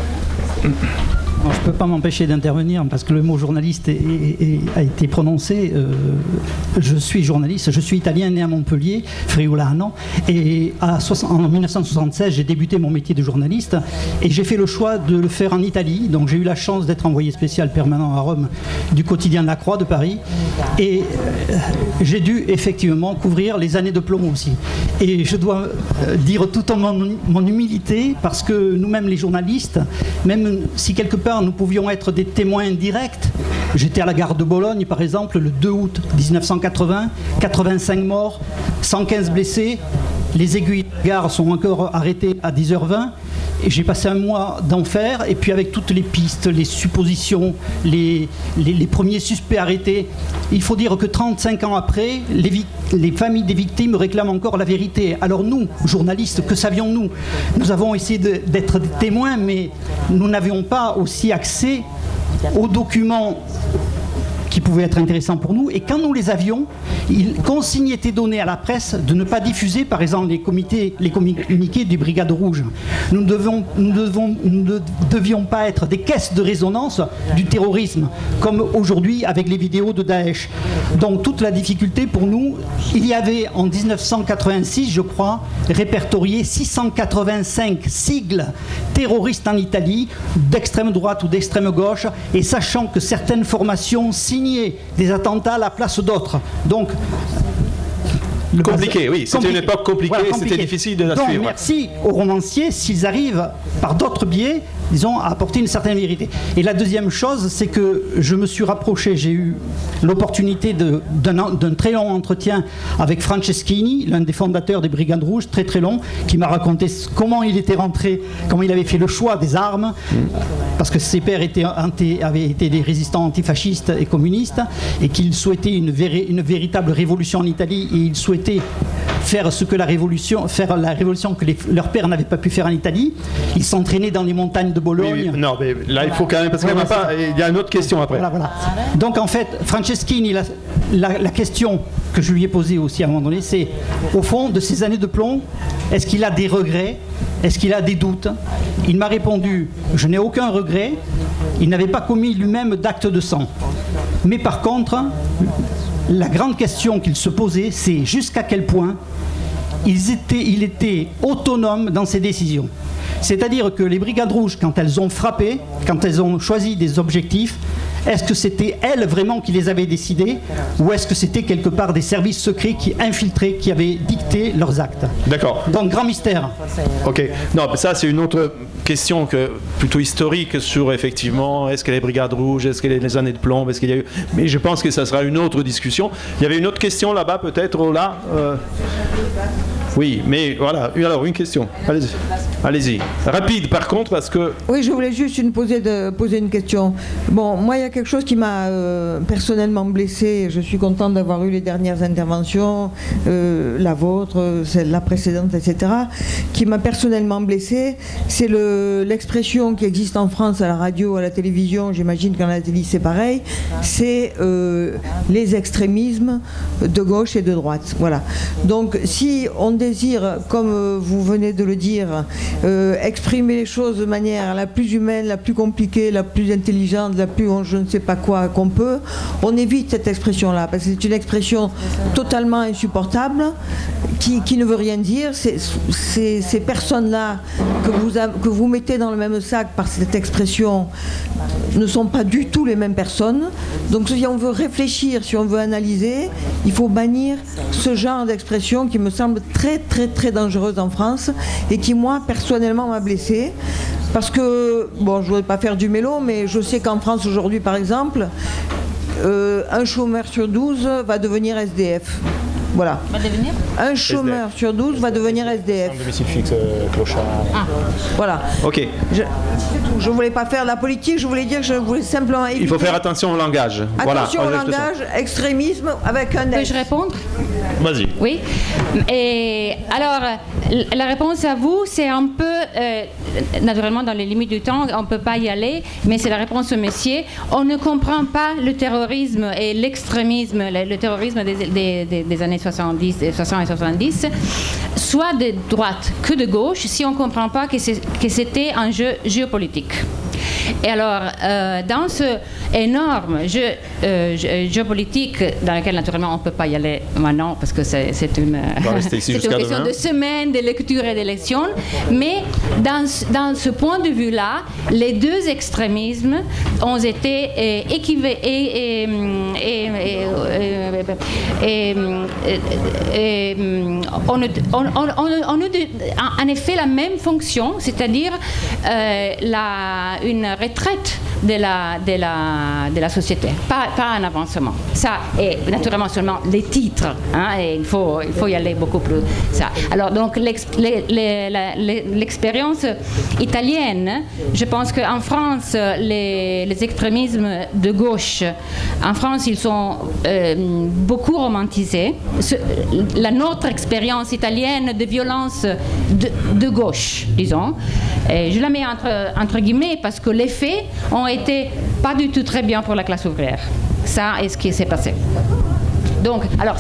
Alors, je ne peux pas m'empêcher d'intervenir parce que le mot journaliste a été prononcé. Je suis journaliste, je suis italien, né à Montpellier, Friulano, et en 1976, j'ai débuté mon métier de journaliste et j'ai fait le choix de le faire en Italie. Donc j'ai eu la chance d'être envoyé spécial permanent à Rome du quotidien La Croix de Paris et j'ai dû effectivement couvrir les années de plomb aussi. Et je dois dire tout en mon humilité, parce que nous-mêmes les journalistes, même si quelque part nous pouvions être des témoins indirects. J'étais à la gare de Bologne, par exemple, le 2 août 1980, 85 morts, 115 blessés. Les aiguilles de la gare sont encore arrêtées à 10h20. Et j'ai passé un mois d'enfer, et puis avec toutes les pistes, les suppositions, les premiers suspects arrêtés, il faut dire que 35 ans après, les familles des victimes réclament encore la vérité. Alors nous, journalistes, que savions-nous? Nous avons essayé d'être des témoins, mais nous n'avions pas aussi accès aux documents qui pouvaient être intéressants pour nous, et quand nous les avions, consigne était donnée à la presse de ne pas diffuser par exemple les communiqués des Brigades Rouges. Nous ne devions pas être des caisses de résonance du terrorisme, comme aujourd'hui avec les vidéos de Daesh. Donc toute la difficulté pour nous, il y avait en 1986, je crois, répertorié 685 sigles terroristes en Italie, d'extrême droite ou d'extrême gauche, et sachant que certaines formations signaient des attentats à la place d'autres. Donc, compliqué, oui, c'était une époque compliquée, voilà, c'était difficile de la suivre. Donc merci aux romanciers s'ils arrivent par d'autres biais, disons, à apporter une certaine vérité. Et la deuxième chose, c'est que je me suis rapproché, j'ai eu l'opportunité d'un très long entretien avec Franceschini, l'un des fondateurs des Brigades Rouges, très très long, qui m'a raconté comment il était rentré, comment il avait fait le choix des armes, parce que ses pères avaient été des résistants antifascistes et communistes, et qu'il souhaitait une véritable révolution en Italie, et il souhaitait faire la révolution que leurs pères n'avaient pas pu faire en Italie. Ils s'entraînaient dans les montagnes de Bologne. Oui, non, mais là, il faut quand même, parce qu'il y a une autre question après. Voilà. Donc en fait, Franceschini, la question que je lui ai posée aussi à un moment donné, c'est, au fond, de ces années de plomb, est-ce qu'il a des regrets? Est-ce qu'il a des doutes? Il m'a répondu, je n'ai aucun regret. Il n'avait pas commis lui-même d'acte de sang. Mais par contre, la grande question qu'il se posait, c'est jusqu'à quel point il était autonome dans ses décisions. C'est-à-dire que les Brigades Rouges, quand elles ont frappé, quand elles ont choisi des objectifs, Est-ce que c'était elles vraiment qui les avaient décidées, ou est-ce que c'était quelque part des services secrets qui infiltraient, qui avaient dicté leurs actes? D'accord. Donc grand mystère. Ok. Non, mais ça c'est une autre question plutôt historique sur effectivement est-ce que les brigades rouges, est-ce que les années de plomb, est-ce qu'il y a eu. Mais je pense que ça sera une autre discussion. Il y avait une autre question là-bas peut-être là. Oui, mais voilà. Alors une question. Allez-y. Allez-y. Rapide par contre parce que. Oui, je voulais juste poser une question. Bon, moi il y a quelque chose qui m'a personnellement blessée. Je suis contente d'avoir eu les dernières interventions, la vôtre, la précédente, etc. Qui m'a personnellement blessée, c'est l'expression qui existe en France à la radio, à la télévision. J'imagine qu'en la télé c'est pareil. C'est les extrémismes de gauche et de droite. Voilà. Donc si on désire, comme vous venez de le dire, exprimer les choses de manière la plus humaine, la plus compliquée, la plus intelligente, la plus je ne sais pas quoi qu'on peut, on évite cette expression-là, parce que c'est une expression totalement insupportable, qui ne veut rien dire. Ces personnes-là que vous mettez dans le même sac par cette expression ne sont pas du tout les mêmes personnes. Donc si on veut réfléchir, si on veut analyser, il faut bannir ce genre d'expression qui me semble très très très dangereuse en France et qui moi personnellement m'a blessée. Parce que, bon, je ne voudrais pas faire du mélo, mais je sais qu'en France aujourd'hui par exemple, un chômeur sur 12 va devenir SDF. Voilà. Va devenir un chômeur SDF. Sur 12 va devenir SDF. Un domicile fixe, clochard. Ah. Voilà. Ok. Je voulais pas faire la politique, je voulais dire que je voulais simplement éviter. Il faut faire attention au langage. Attention voilà. au langage, extrémisme avec un S. Peux-je répondre? Vas-y. Oui. Et alors, la réponse à vous, c'est un peu, naturellement, dans les limites du temps, on ne peut pas y aller, mais c'est la réponse au monsieur. On ne comprend pas le terrorisme et l'extrémisme, le terrorisme des années 70, 60 et 70, soit de droite que de gauche, si on ne comprend pas que c'était un jeu géopolitique. Et alors, dans ce énorme jeu géopolitique, dans lequel naturellement on ne peut pas y aller maintenant, parce que c'est une question de semaines de lecture et d'élection, mais dans ce point de vue-là, les deux extrémismes ont été on a en effet la même fonction, c'est-à-dire une retraite de la société, pas un avancement. Ça, et naturellement seulement les titres, hein, et il faut y aller beaucoup plus. Ça. Alors donc l'expérience italienne, je pense qu'en France, les extrémismes de gauche, en France, ils sont beaucoup romantisés. Notre expérience italienne de violence de gauche, disons, et je la mets entre guillemets parce que les faits ont été pas du tout très bien pour la classe ouvrière. Ça est ce qui s'est passé. Donc, alors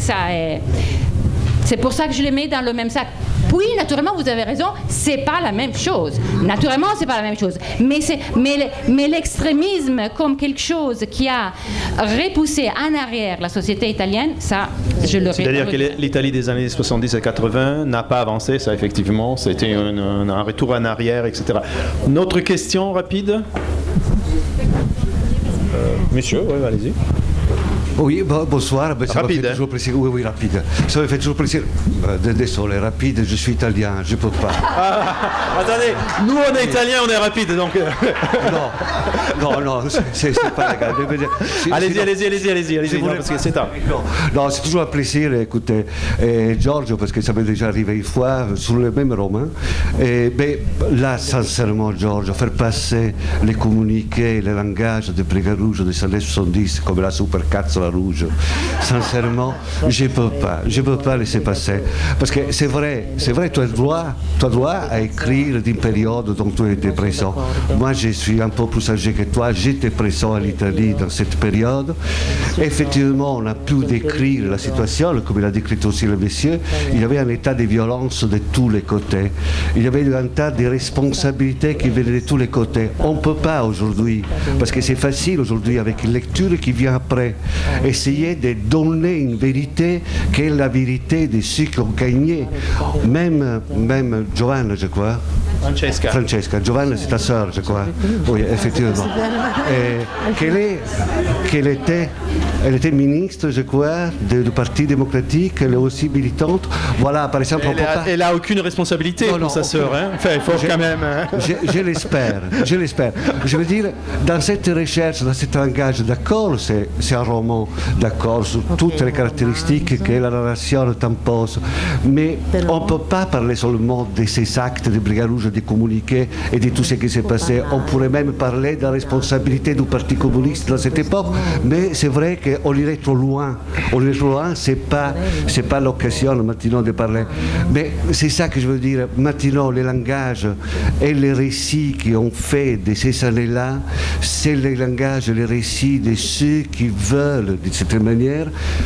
c'est pour ça que je les mets dans le même sac. Oui, naturellement, vous avez raison, c'est pas la même chose. Naturellement, c'est pas la même chose. Mais l'extrémisme comme quelque chose qui a repoussé en arrière la société italienne, ça, je le répète. C'est-à-dire que l'Italie des années 70 et 80 n'a pas avancé, ça, effectivement. C'était un retour en arrière, etc. Une autre question rapide Monsieur, oui, allez-y. Oui, bonsoir. Ça rapide, me fait toujours plaisir. Oui, rapide. Ça me fait toujours plaisir. Désolé, rapide, je suis italien, je peux pas. Attendez, nous on est italien, on est rapide, donc... Non, c'est pas légal. Allez-y, parce que c'est tard. Non, c'est toujours un plaisir d'écouter Giorgio, parce que ça m'est déjà arrivé une fois sur le même roman. Mais là, sincèrement, Giorgio, faire passer les communiqués, le langage de Brigade Rouge des années 70, comme la super cazzola rouge, sincèrement, je peux pas laisser passer. Parce que c'est vrai, tu as droit à écrire d'une période dont tu étais présent. Moi, je suis un peu plus âgé que toi, j'étais présent à l'Italie dans cette période. Effectivement, on a pu décrire la situation, comme il a décrit aussi le monsieur. Il y avait un état de violence de tous les côtés. Il y avait un tas de responsabilités qui venaient de tous les côtés. On ne peut pas aujourd'hui, parce que c'est facile aujourd'hui avec une lecture qui vient après, essayer de donner une vérité qui est la vérité de ceux qui ont gagné. Même Giovanni, je crois, Francesca. Giovanna, c'est ta sœur, je crois. Oui, effectivement. Elle était ministre, je crois, du Parti démocratique. Elle est aussi militante. Voilà, par exemple, elle n'a aucune responsabilité pour sa sœur. Hein. Enfin, il faut quand même. Je l'espère. Je veux dire, dans cette recherche, dans cet langage, d'accord, c'est un roman, d'accord, sur toutes les caractéristiques que la narration t'impose. Mais on ne peut pas parler seulement de ces actes de Brigade Rouge, des communiqués et de tout ce qui s'est passé. On pourrait même parler de la responsabilité du Parti communiste dans cette époque. Mais c'est vrai qu'on irait trop loin. C'est pas l'occasion maintenant de parler. Mais c'est ça que je veux dire. Maintenant, le langage et les récits qui ont fait de ces années-là, c'est le langage et les récits de ceux qui veulent, d'une certaine manière,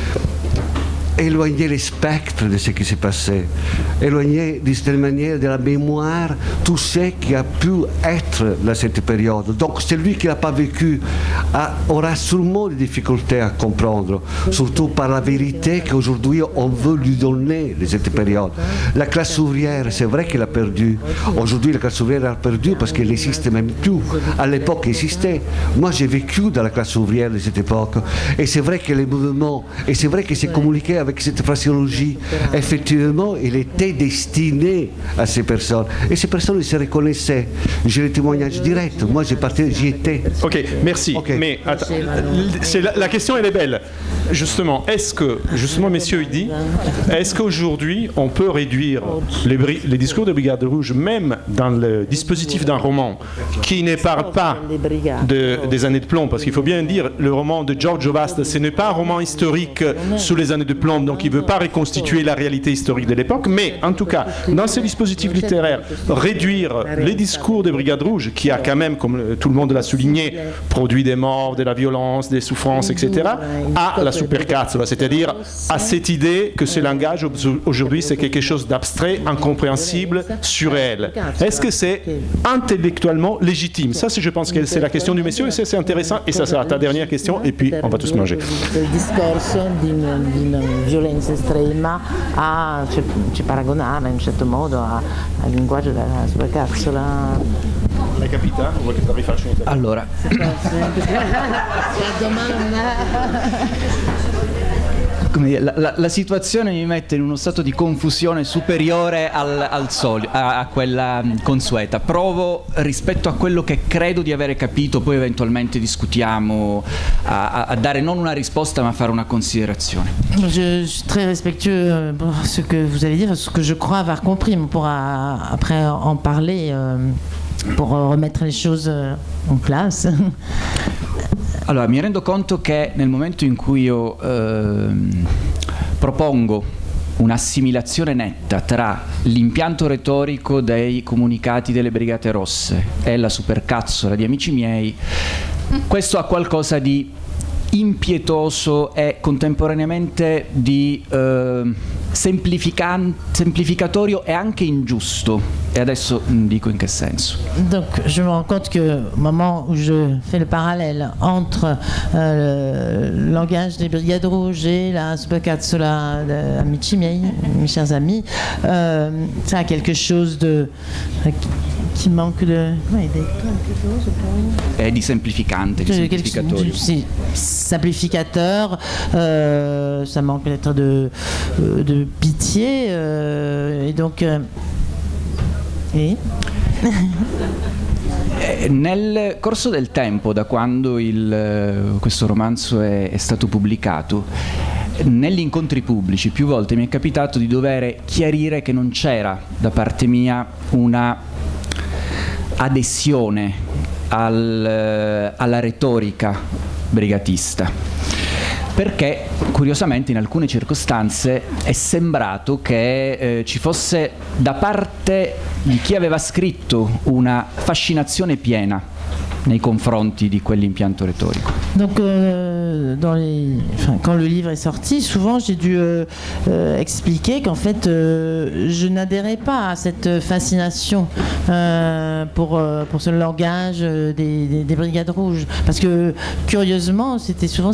éloigner les spectres de ce qui s'est passé, éloigner d'une certaine manière de la mémoire tout ce qui a pu être dans cette période. Donc celui qui n'a pas vécu aura sûrement des difficultés à comprendre, surtout par la vérité qu'aujourd'hui on veut lui donner de cette période. La classe ouvrière, c'est vrai qu'elle a perdu. Aujourd'hui la classe ouvrière a perdu parce qu'elle n'existe même plus. À l'époque elle existait. Moi j'ai vécu dans la classe ouvrière de cette époque. Et c'est vrai que les mouvements, et c'est vrai que c'est communiqué avec cette phraséologie, effectivement, il était destiné à ces personnes. Et ces personnes, ils se reconnaissaient. J'ai le témoignage direct. Moi, j'y étais. Ok, merci. Okay. Mais attends, la question, elle est belle. Justement, messieurs, il dit, est-ce qu'aujourd'hui, on peut réduire les discours de Brigade Rouge, même dans le dispositif d'un roman, qui ne parle pas des années de plomb, parce qu'il faut bien dire, le roman de Giorgio Vasta, ce n'est pas un roman historique sous les années de plomb, donc il ne veut pas reconstituer la réalité historique de l'époque, mais en tout cas, dans ces dispositifs littéraires, réduire les discours des Brigades Rouges, qui a quand même, comme tout le monde l'a souligné, produit des morts, de la violence, des souffrances, etc., à la supercazzola, c'est-à-dire à cette idée que ce langage, aujourd'hui, c'est quelque chose d'abstrait, incompréhensible, surréel. Est-ce que c'est intellectuellement légitime? Ça, je pense que c'est la question du monsieur, et c'est intéressant, et ça sera ta dernière question, et puis on va tous manger. Violenza estrema ci paragonarla in un certo modo al linguaggio della supercazzola. L'hai capita? O vuoi che te la rifaccio in italiano? Allora. La situazione mi mette in uno stato di confusione superiore a quella consueta. Provo rispetto a quello che credo di avere capito, poi eventualmente discutiamo, a dare non una risposta ma a fare una considerazione. Je suis très respectueux pour ce que vous allez dire, ce que je crois avoir compris, on pourra après en parler pour remettre les choses en place. Allora, mi rendo conto che nel momento in cui io propongo un'assimilazione netta tra l'impianto retorico dei comunicati delle Brigate Rosse e la supercazzola di Amici miei, questo ha qualcosa di impietoso e contemporaneamente di semplificatorio e anche ingiusto. Et adesso dico in che senso. Donc je me rends compte que au moment où je fais le parallèle entre le langage des Brigades Rouges et la supercazzola d'Amici miei, mes chers amis, ça a quelque chose de qui manque de è di semplificante, di semplificatorio. Sì, simplificateur, ça manque peut-être de pitié, et donc Nel corso del tempo, da quando questo romanzo è stato pubblicato, negli incontri pubblici più volte mi è capitato di dover chiarire che non c'era da parte mia una adesione alla retorica brigatista, perché curiosamente in alcune circostanze è sembrato che ci fosse da parte di chi aveva scritto una fascinazione piena nei confronti di quell'impianto retorico. Donc, quand le livre est sorti, souvent j'ai dû expliquer qu'en fait je n'adhérais pas à cette fascination pour ce langage des Brigades Rouges, parce que curieusement c'était souvent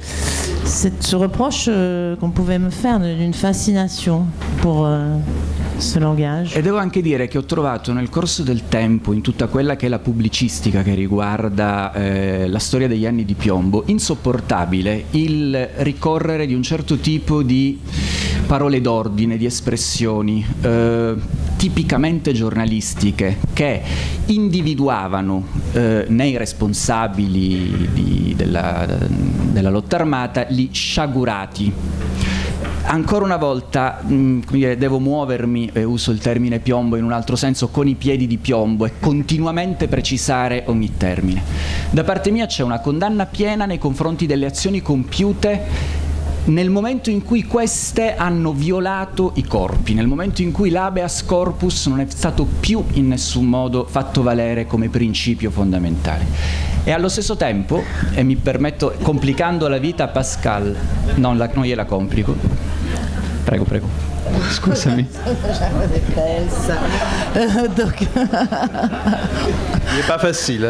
ce reproche qu'on pouvait me faire d'une fascination pour ce langage. E devo anche dire che ho trovato nel corso del tempo, in tutta quella che è la pubblicistica che riguarda la storia degli anni di piombo, insopportabile il ricorrere di un certo tipo di parole d'ordine, di espressioni tipicamente giornalistiche che individuavano nei responsabili della lotta armata gli sciagurati. Ancora una volta devo muovermi, uso il termine piombo in un altro senso, con i piedi di piombo e continuamente precisare ogni termine. Da parte mia c'è una condanna piena nei confronti delle azioni compiute nel momento in cui queste hanno violato i corpi, nel momento in cui l'habeas corpus non è stato più in nessun modo fatto valere come principio fondamentale. E allo stesso tempo, e mi permetto, complicando la vita a Pascal, non gliela complico, prego. Scusami. Donc... Il n'est pas facile.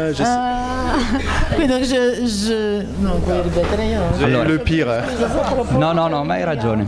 Oui, donc non, quello di batteria. Allora, le pire. No, ma hai ragione.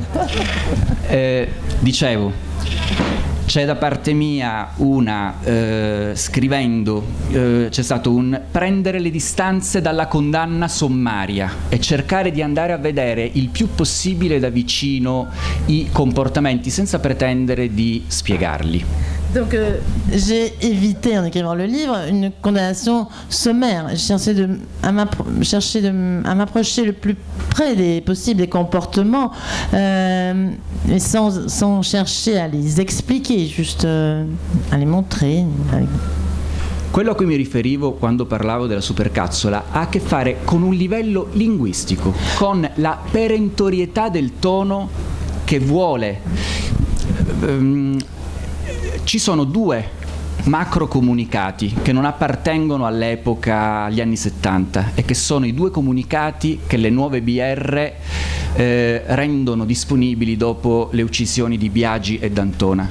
Dicevo, c'è da parte mia scrivendo, c'è stato un prendere le distanze dalla condanna sommaria e cercare di andare a vedere il più possibile da vicino i comportamenti senza pretendere di spiegarli. Donc j'ai évité en écrivant le livre une condamnation sommaire. J'ai cherché à m'approcher le plus près possible des comportements, et sans chercher à les expliquer, juste à les montrer. Quello a cui mi riferivo quando parlavo della supercazzola ha a che fare con un livello linguistico, con la perentorietà del tono che vuole. Ci sono due macro comunicati che non appartengono all'epoca, agli anni 70, e che sono i due comunicati che le nuove BR rendono disponibili dopo le uccisioni di Biagi e D'Antona.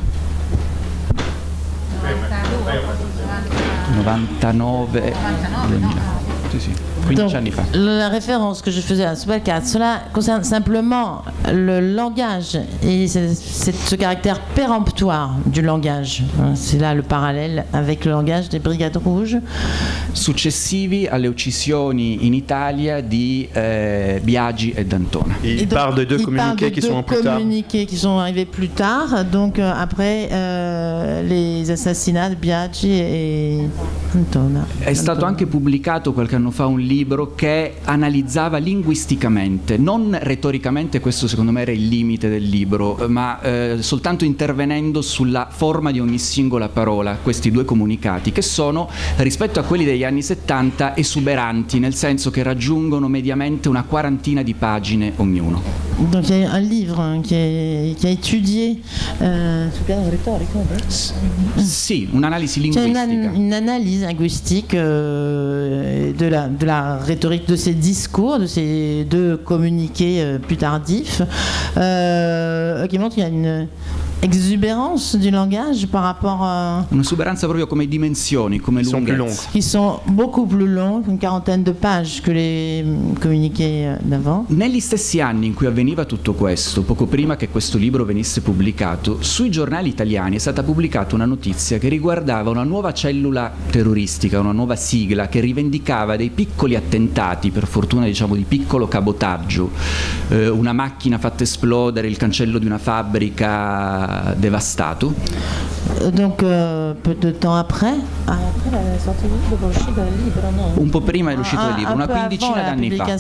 99 2000. Sì. 15 anni fa. La référence que je faisais à Supercazzola concerne simplement le langage et ce caractère péremptoire du langage. C'est là le parallèle avec le langage des Brigades Rouges. Successivi alle uccisioni in Italia di Biagi e D'Antona. Il parle de deux communiqués qui sont plus tard. Communiqués qui sont arrivés plus tard, donc après les assassinats di Biagi e D'Antona. È stato anche pubblicato qualche anno fa un libro che analizzava linguisticamente, non retoricamente, questo secondo me era il limite del libro, ma soltanto intervenendo sulla forma di ogni singola parola, questi due comunicati, che sono, rispetto a quelli degli anni 70, esuberanti, nel senso che raggiungono mediamente una quarantina di pagine ognuno. Donc il y a un livre qui a étudié sul piano retorico. Sì, un'analisi linguistica. Une analyse linguistique de la rhétorique de ces discours, de ces deux communiqués plus tardifs, qui montre qu'il y a une exubérance du langage par rapport à... Un'esuberanza proprio come dimensioni, come lunghezza. Qui sont beaucoup plus longs, une quarantaine de pages que les communiqués d'avant. Negli stessi anni in cui avveniva tutto questo, poco prima che questo libro venisse pubblicato, sui giornali italiani è stata pubblicata una notizia che riguardava una nuova cellula terroristica, una nuova sigla che rivendicava dei piccoli attentati, per fortuna diciamo di piccolo cabotaggio, una macchina fatta esplodere, il cancello di una fabbrica devastato. Donc peu de temps après la sortie del libro, no? Un po' prima dell'uscita del libro, una quindicina d'anni fa.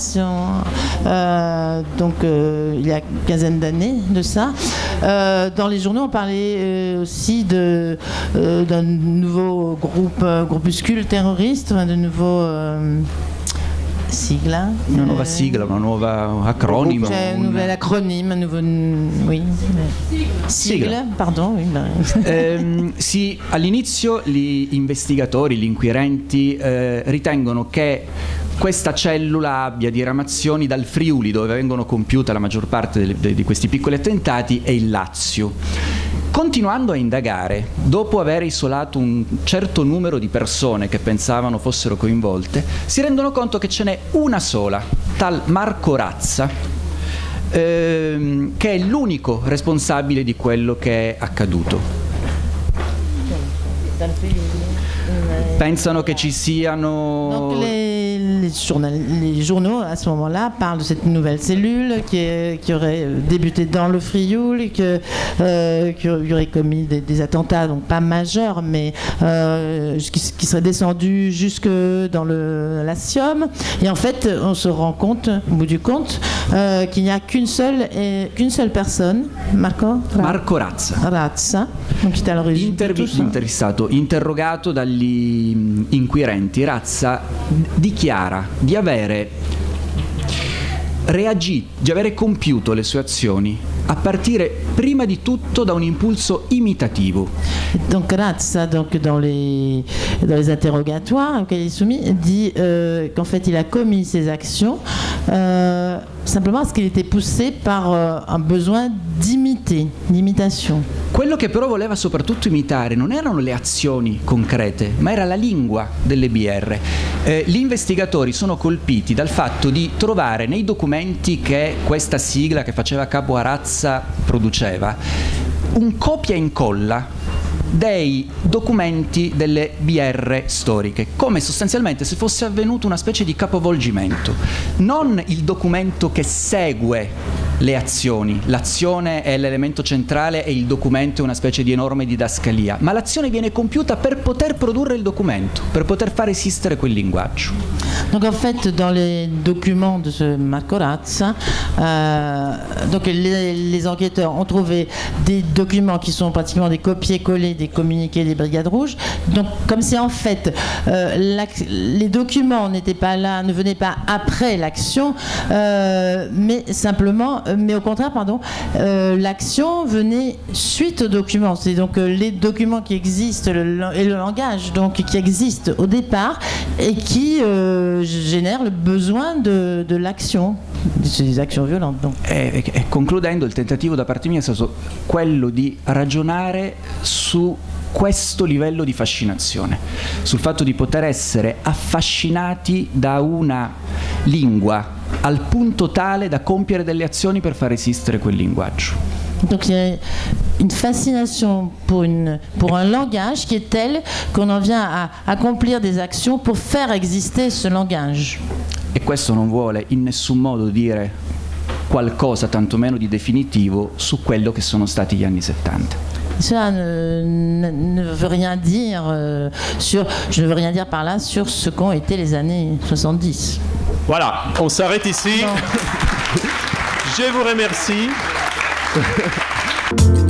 Donc il y a une quinzaine d'années de ça. Dans les journaux, on parlait aussi d'un nouveau groupuscule terroriste, de nouveau sigla. Una nuova sigla, una nuova acronimo. C'è un nuovo acronimo, un nuovo... Oui. Sigla, pardon. Sì, all'inizio gli investigatori, gli inquirenti ritengono che questa cellula abbia diramazioni dal Friuli, dove vengono compiute la maggior parte di questi piccoli attentati, e il Lazio. Continuando a indagare, dopo aver isolato un certo numero di persone che pensavano fossero coinvolte, si rendono conto che ce n'è una sola, tal Marco Razza, che è l'unico responsabile di quello che è accaduto. Pensano che ci siano... Donc les journaux à ce moment-là parlent de cette nouvelle cellule qui aurait débuté dans le Frioul, qui aurait commis des attentats, donc pas majeurs, mais qui serait descendu jusque dans la Siom. Et en fait, on se rend compte, au bout du compte, qu'il n'y a qu'une seule personne, Marco Razza, donc qui est à l'origine de tout ça. Interessato, interrogato dagli inquirenti, Razza dichiara di avere compiuto le sue azioni a partire prima di tutto da un impulso imitativo. Donc Razza, donc dans les interrogatoires auxquels il est soumis, dit qu'en fait il a commis ses actions simplement parce qu'il était poussé par un besoin d'imitation. Quello che però voleva soprattutto imitare non erano le azioni concrete, ma era la lingua delle BR. Gli investigatori sono colpiti dal fatto di trovare nei documenti che questa sigla che faceva capo a Razza produceva un copia e incolla dei documenti delle BR storiche, come sostanzialmente se fosse avvenuto una specie di capovolgimento. Non il documento che segue le azioni, l'azione è l'elemento centrale e il documento è una specie di enorme didascalia, ma l'azione viene compiuta per poter produrre il documento, per poter far esistere quel linguaggio. Donc en fait, dans les documents de ce Marco Razza, donc les enquêteurs ont trouvé des documents qui sont pratiquement des copier-coller des communiqués des Brigades Rouges. Donc comme c'est en fait les documents n'étaient pas là, ne venaient pas après l'action, mais au contraire, l'action venait suite aux documents. C'est donc les documents qui existent et le langage donc qui existe au départ et qui génère le besoin de l'action, des azioni violente. E concludendo, il tentativo da parte mia è stato quello di ragionare su questo livello di fascinazione, sul fatto di poter essere affascinati da una lingua al punto tale da compiere delle azioni per far esistere quel linguaggio. Donc il y a une fascination pour un langage qui est tel qu'on en vient à accomplir des actions pour faire exister ce langage. E questo non vuole in nessun modo dire qualcosa, tantomeno di definitivo, su quello che sono stati gli anni 70. Cela ne veut rien dire je ne veux rien dire par là sur ce qu'ont été les années 70. Voilà, on s'arrête ici. Je vous remercie.